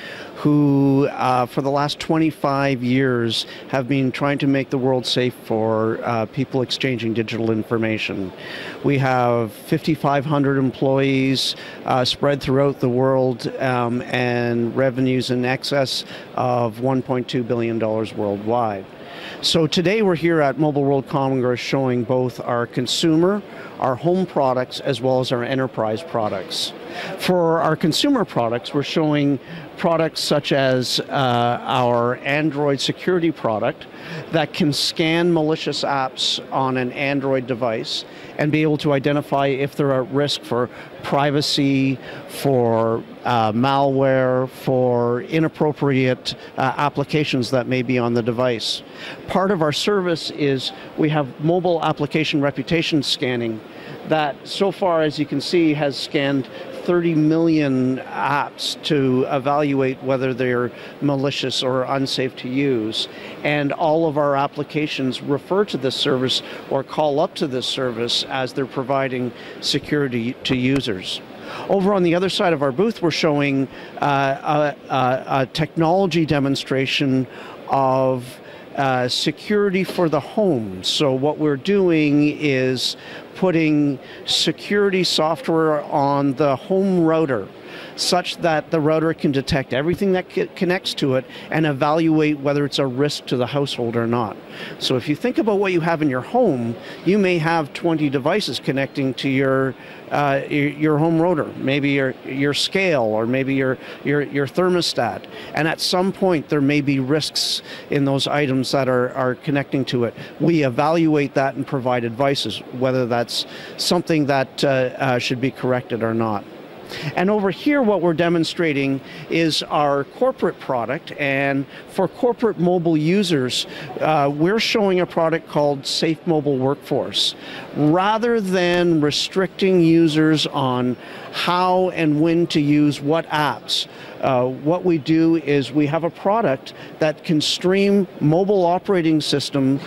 who, uh, for the last twenty-five years, have been trying to make the world safe for uh, people exchanging digital information. We have fifty-five hundred employees uh, spread throughout the world um, and revenues in excess of one point two billion dollars worldwide. So today we're here at Mobile World Congress showing both our consumer, our home products, as well as our enterprise products. For our consumer products, we're showing products such as uh, our Android security product that can scan malicious apps on an Android device and be able to identify if they're at risk for privacy, for uh, malware, for inappropriate uh, applications that may be on the device. Part of our service is we have mobile application reputation scanning that so far, as you can see, has scanned thirty million apps to evaluate whether they're malicious or unsafe to use. And all of our applications refer to this service or call up to this service as they're providing security to users. Over on the other side of our booth, we're showing uh, a, a, a technology demonstration of Uh, security for the home. So what we're doing is putting security software on the home router such that the router can detect everything that connects to it and evaluate whether it's a risk to the household or not. So if you think about what you have in your home, you may have twenty devices connecting to your uh, your home router, maybe your your scale or maybe your, your your thermostat. And at some point there may be risks in those items that are, are connecting to it. We evaluate that and provide advices, whether that's something that uh, uh, should be corrected or not. And over here, what we're demonstrating is our corporate product. And for corporate mobile users, uh, we're showing a product called Safe Mobile Workforce. Rather than restricting users on how and when to use what apps, uh, what we do is we have a product that can stream mobile operating systems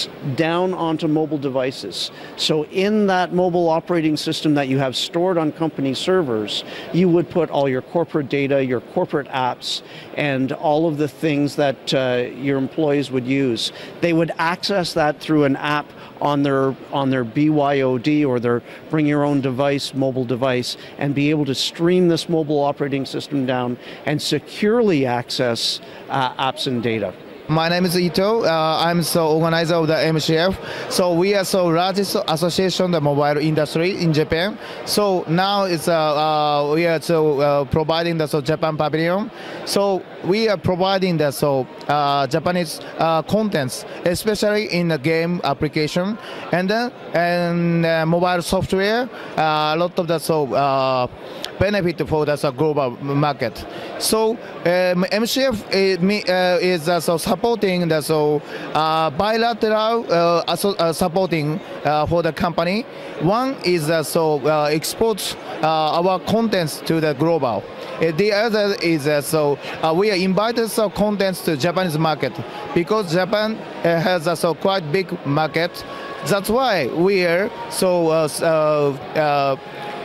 down onto mobile devices. So in that mobile operating system that you have stored on company servers, you would put all your corporate data, your corporate apps, and all of the things that uh, your employees would use. They would access that through an app on their on their B Y O D or their bring your own device, mobile device, and be able to stream this mobile operating system down and securely access uh, apps and data. My name is Ito. Uh, I'm the organizer of the M C F. So we are the largest association of the mobile industry in Japan. So now it's uh, uh, we are so uh, providing the so Japan Pavilion. So we are providing the so uh, Japanese uh, contents, especially in the game application, and then and uh, mobile software. Uh, a lot of the so uh, benefit for the so, global market. So um, M C F is, uh, is uh, so supporting the so uh, bilateral uh, uh, supporting uh, for the company. One is uh, so uh, exports uh, our contents to the global. Uh, the other is uh, so uh, we are invited so contents to Japanese market because Japan uh, has a so quite big market. That's why we are so uh, uh, uh,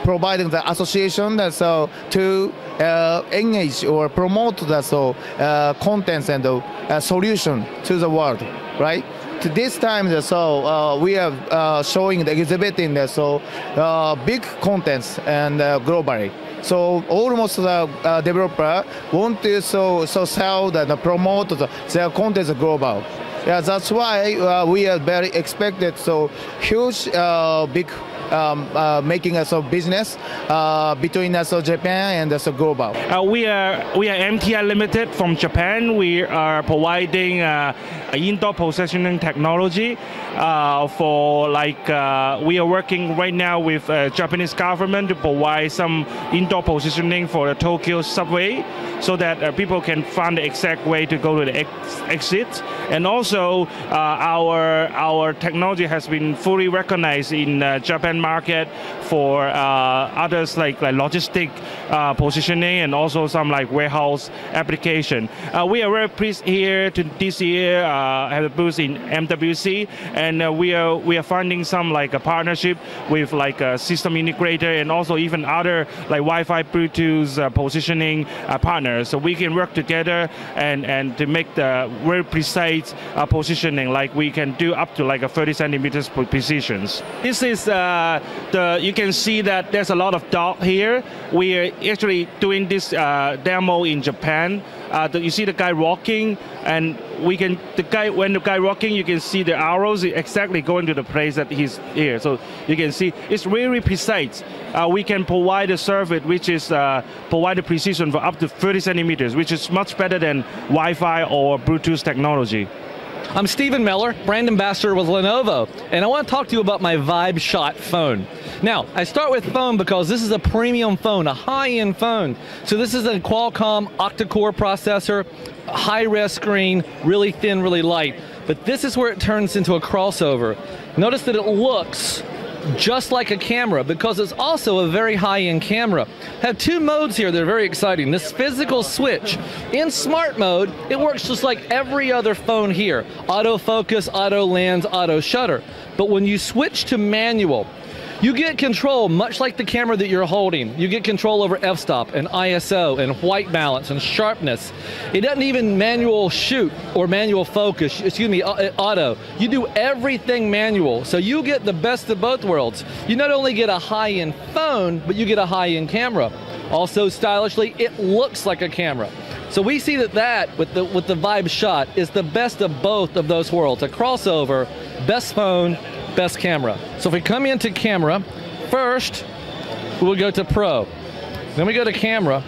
providing the association that so to uh, engage or promote the so uh, contents and the uh, solution to the world, right? To this time, the, so uh, we are uh, showing the exhibiting the so uh, big contents and uh, globally. So almost the uh, developer want to so so sell and promote the, their contents global. Yeah, that's why uh, we are very expected so huge uh, big um, uh, making us a business uh, between us so Japan and us so global. Uh, we are we are M T I Limited from Japan. We are providing uh, indoor positioning technology uh, for like uh, we are working right now with uh, Japanese government to provide some indoor positioning for the Tokyo subway, so that uh, people can find the exact way to go to the ex exit. And also uh, our our technology has been fully recognized in uh, Japan market for uh, others like, like logistic uh, positioning and also some like warehouse application. Uh, we are very pleased here to this year uh, have a booth in M W C, and uh, we are we are finding some like a partnership with like a system integrator and also even other like Wi-Fi Bluetooth uh, positioning uh, partners, so we can work together and and to make the very precise uh, positioning, like we can do up to like a thirty centimeters precisions. This is uh, the you can see that there's a lot of dot here. We are actually doing this uh, demo in Japan. Uh, the, you see the guy walking, and we can the guy when the guy walking, you can see the arrows exactly going to the place that he's here. So you can see it's really precise. Uh, we can provide a service which is uh, provide a precision for up to thirty centimeters, which is much better than Wi-Fi or Bluetooth technology. I'm Stephen Miller, brand ambassador with Lenovo, and I want to talk to you about my VibeShot phone. Now, I start with phone because this is a premium phone, a high-end phone. So this is a Qualcomm octa-core processor, high-res screen, really thin, really light. But this is where it turns into a crossover. Notice that it looks just like a camera because it's also a very high-end camera. I have two modes here that are very exciting. This physical switch. In smart mode, it works just like every other phone here. Autofocus, auto lens, auto shutter. But when you switch to manual, you get control, much like the camera that you're holding. You get control over f-stop and I S O and white balance and sharpness. It doesn't even manual shoot or manual focus, excuse me, auto. You do everything manual, so you get the best of both worlds. You not only get a high-end phone, but you get a high-end camera. Also stylishly, it looks like a camera. So we see that that, with the, with the VibeShot, is the best of both of those worlds. A crossover, best phone, best camera. So if we come into camera, first we'll go to Pro. Then we go to camera,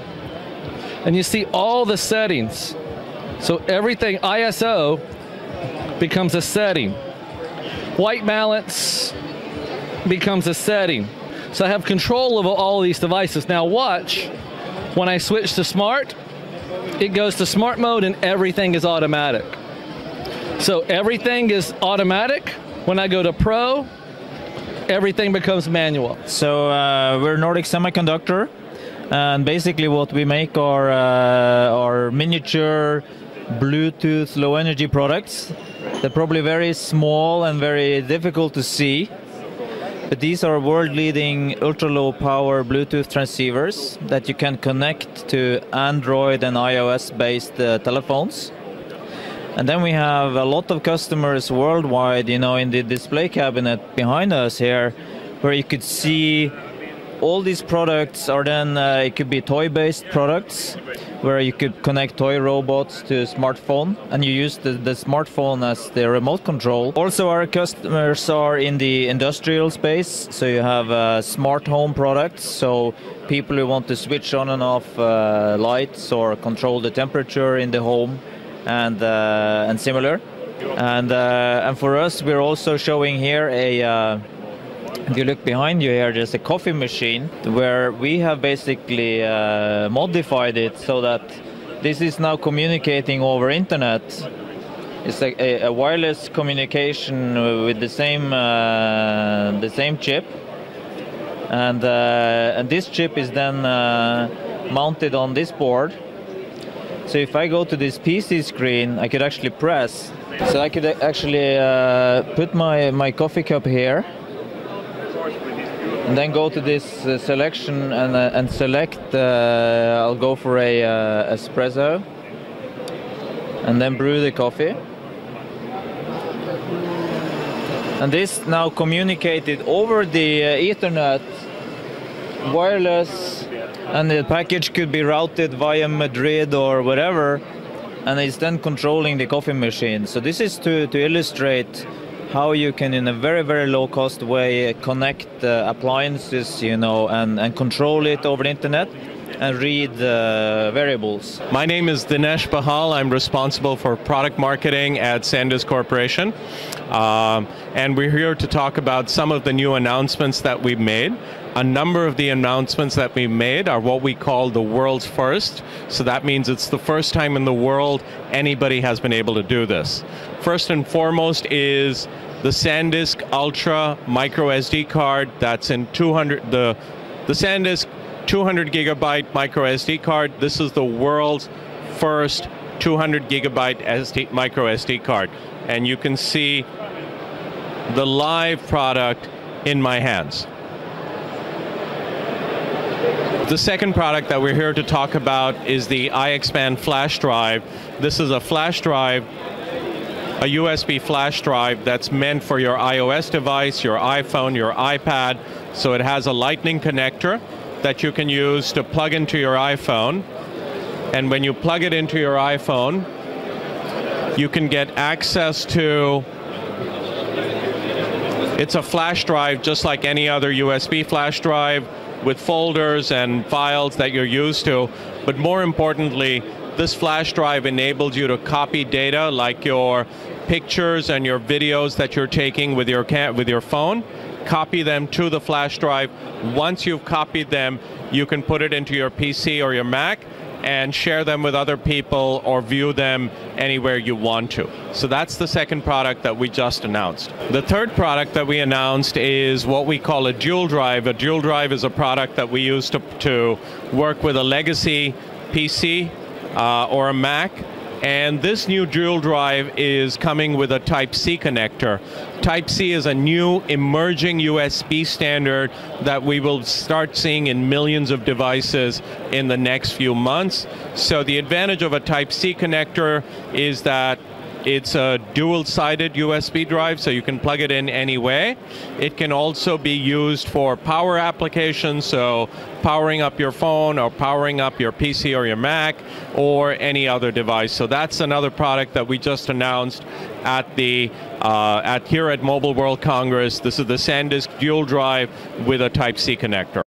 and you see all the settings. So everything, I S O becomes a setting. White balance becomes a setting. So I have control of all of these devices. Now watch, when I switch to smart, it goes to smart mode and everything is automatic. So everything is automatic. When I go to Pro, everything becomes manual. So uh, we're Nordic Semiconductor, and basically what we make are, uh, are miniature Bluetooth low energy products. They're probably very small and very difficult to see, but these are world-leading ultra-low power Bluetooth transceivers that you can connect to Android and iOS-based uh, telephones. And then we have a lot of customers worldwide, you know, in the display cabinet behind us here, where you could see all these products are then, uh, it could be toy-based products, where you could connect toy robots to a smartphone, and you use the, the smartphone as the remote control. Also, our customers are in the industrial space, so you have uh, smart home products, so people who want to switch on and off uh, lights or control the temperature in the home, and uh, and similar. And uh, and for us, we're also showing here a, uh, if you look behind you here, there's a coffee machine where we have basically uh, modified it so that this is now communicating over internet. It's a, a, a wireless communication with the same uh, the same chip, and uh, and this chip is then uh, mounted on this board. So if I go to this P C screen, I could actually press. So I could actually uh, put my, my coffee cup here. And then go to this uh, selection and, uh, and select, uh, I'll go for a uh, espresso, and then brew the coffee. And this now communicated over the uh, Ethernet, wireless, and the package could be routed via Madrid or whatever, and it's then controlling the coffee machine. So this is to, to illustrate how you can, in a very, very low-cost way, connect uh, appliances, you know, and, and control it over the internet and read uh, variables. My name is Dinesh Bahal. I'm responsible for product marketing at SanDisk Corporation. Um, and we're here to talk about some of the new announcements that we've made. A number of the announcements that we've made are what we call the world's first. So that means it's the first time in the world anybody has been able to do this. First and foremost is the SanDisk Ultra micro S D card. That's in two hundred, the, the SanDisk two hundred gigabyte micro S D card. This is the world's first two hundred gigabyte S D, micro S D card. And you can see the live product in my hands. The second product that we're here to talk about is the iXpand flash drive. This is a flash drive, a U S B flash drive that's meant for your iOS device, your iPhone, your iPad. So it has a lightning connector that you can use to plug into your iPhone. And when you plug it into your iPhone, you can get access to, it's a flash drive just like any other U S B flash drive with folders and files that you're used to. But more importantly, this flash drive enables you to copy data like your pictures and your videos that you're taking with your cam with your phone, copy them to the flash drive. Once you've copied them, you can put it into your P C or your Mac and share them with other people or view them anywhere you want to. So that's the second product that we just announced. The third product that we announced is what we call a dual drive. A dual drive is a product that we use to, to work with a legacy P C uh, or a Mac. And this new dual drive is coming with a Type C connector. Type C is a new emerging U S B standard that we will start seeing in millions of devices in the next few months. So the advantage of a Type C connector is that it's a dual-sided U S B drive, so you can plug it in any way. It can also be used for power applications, so powering up your phone or powering up your P C or your Mac or any other device. So that's another product that we just announced at the uh, at here at Mobile World Congress. This is the SanDisk dual drive with a Type C connector.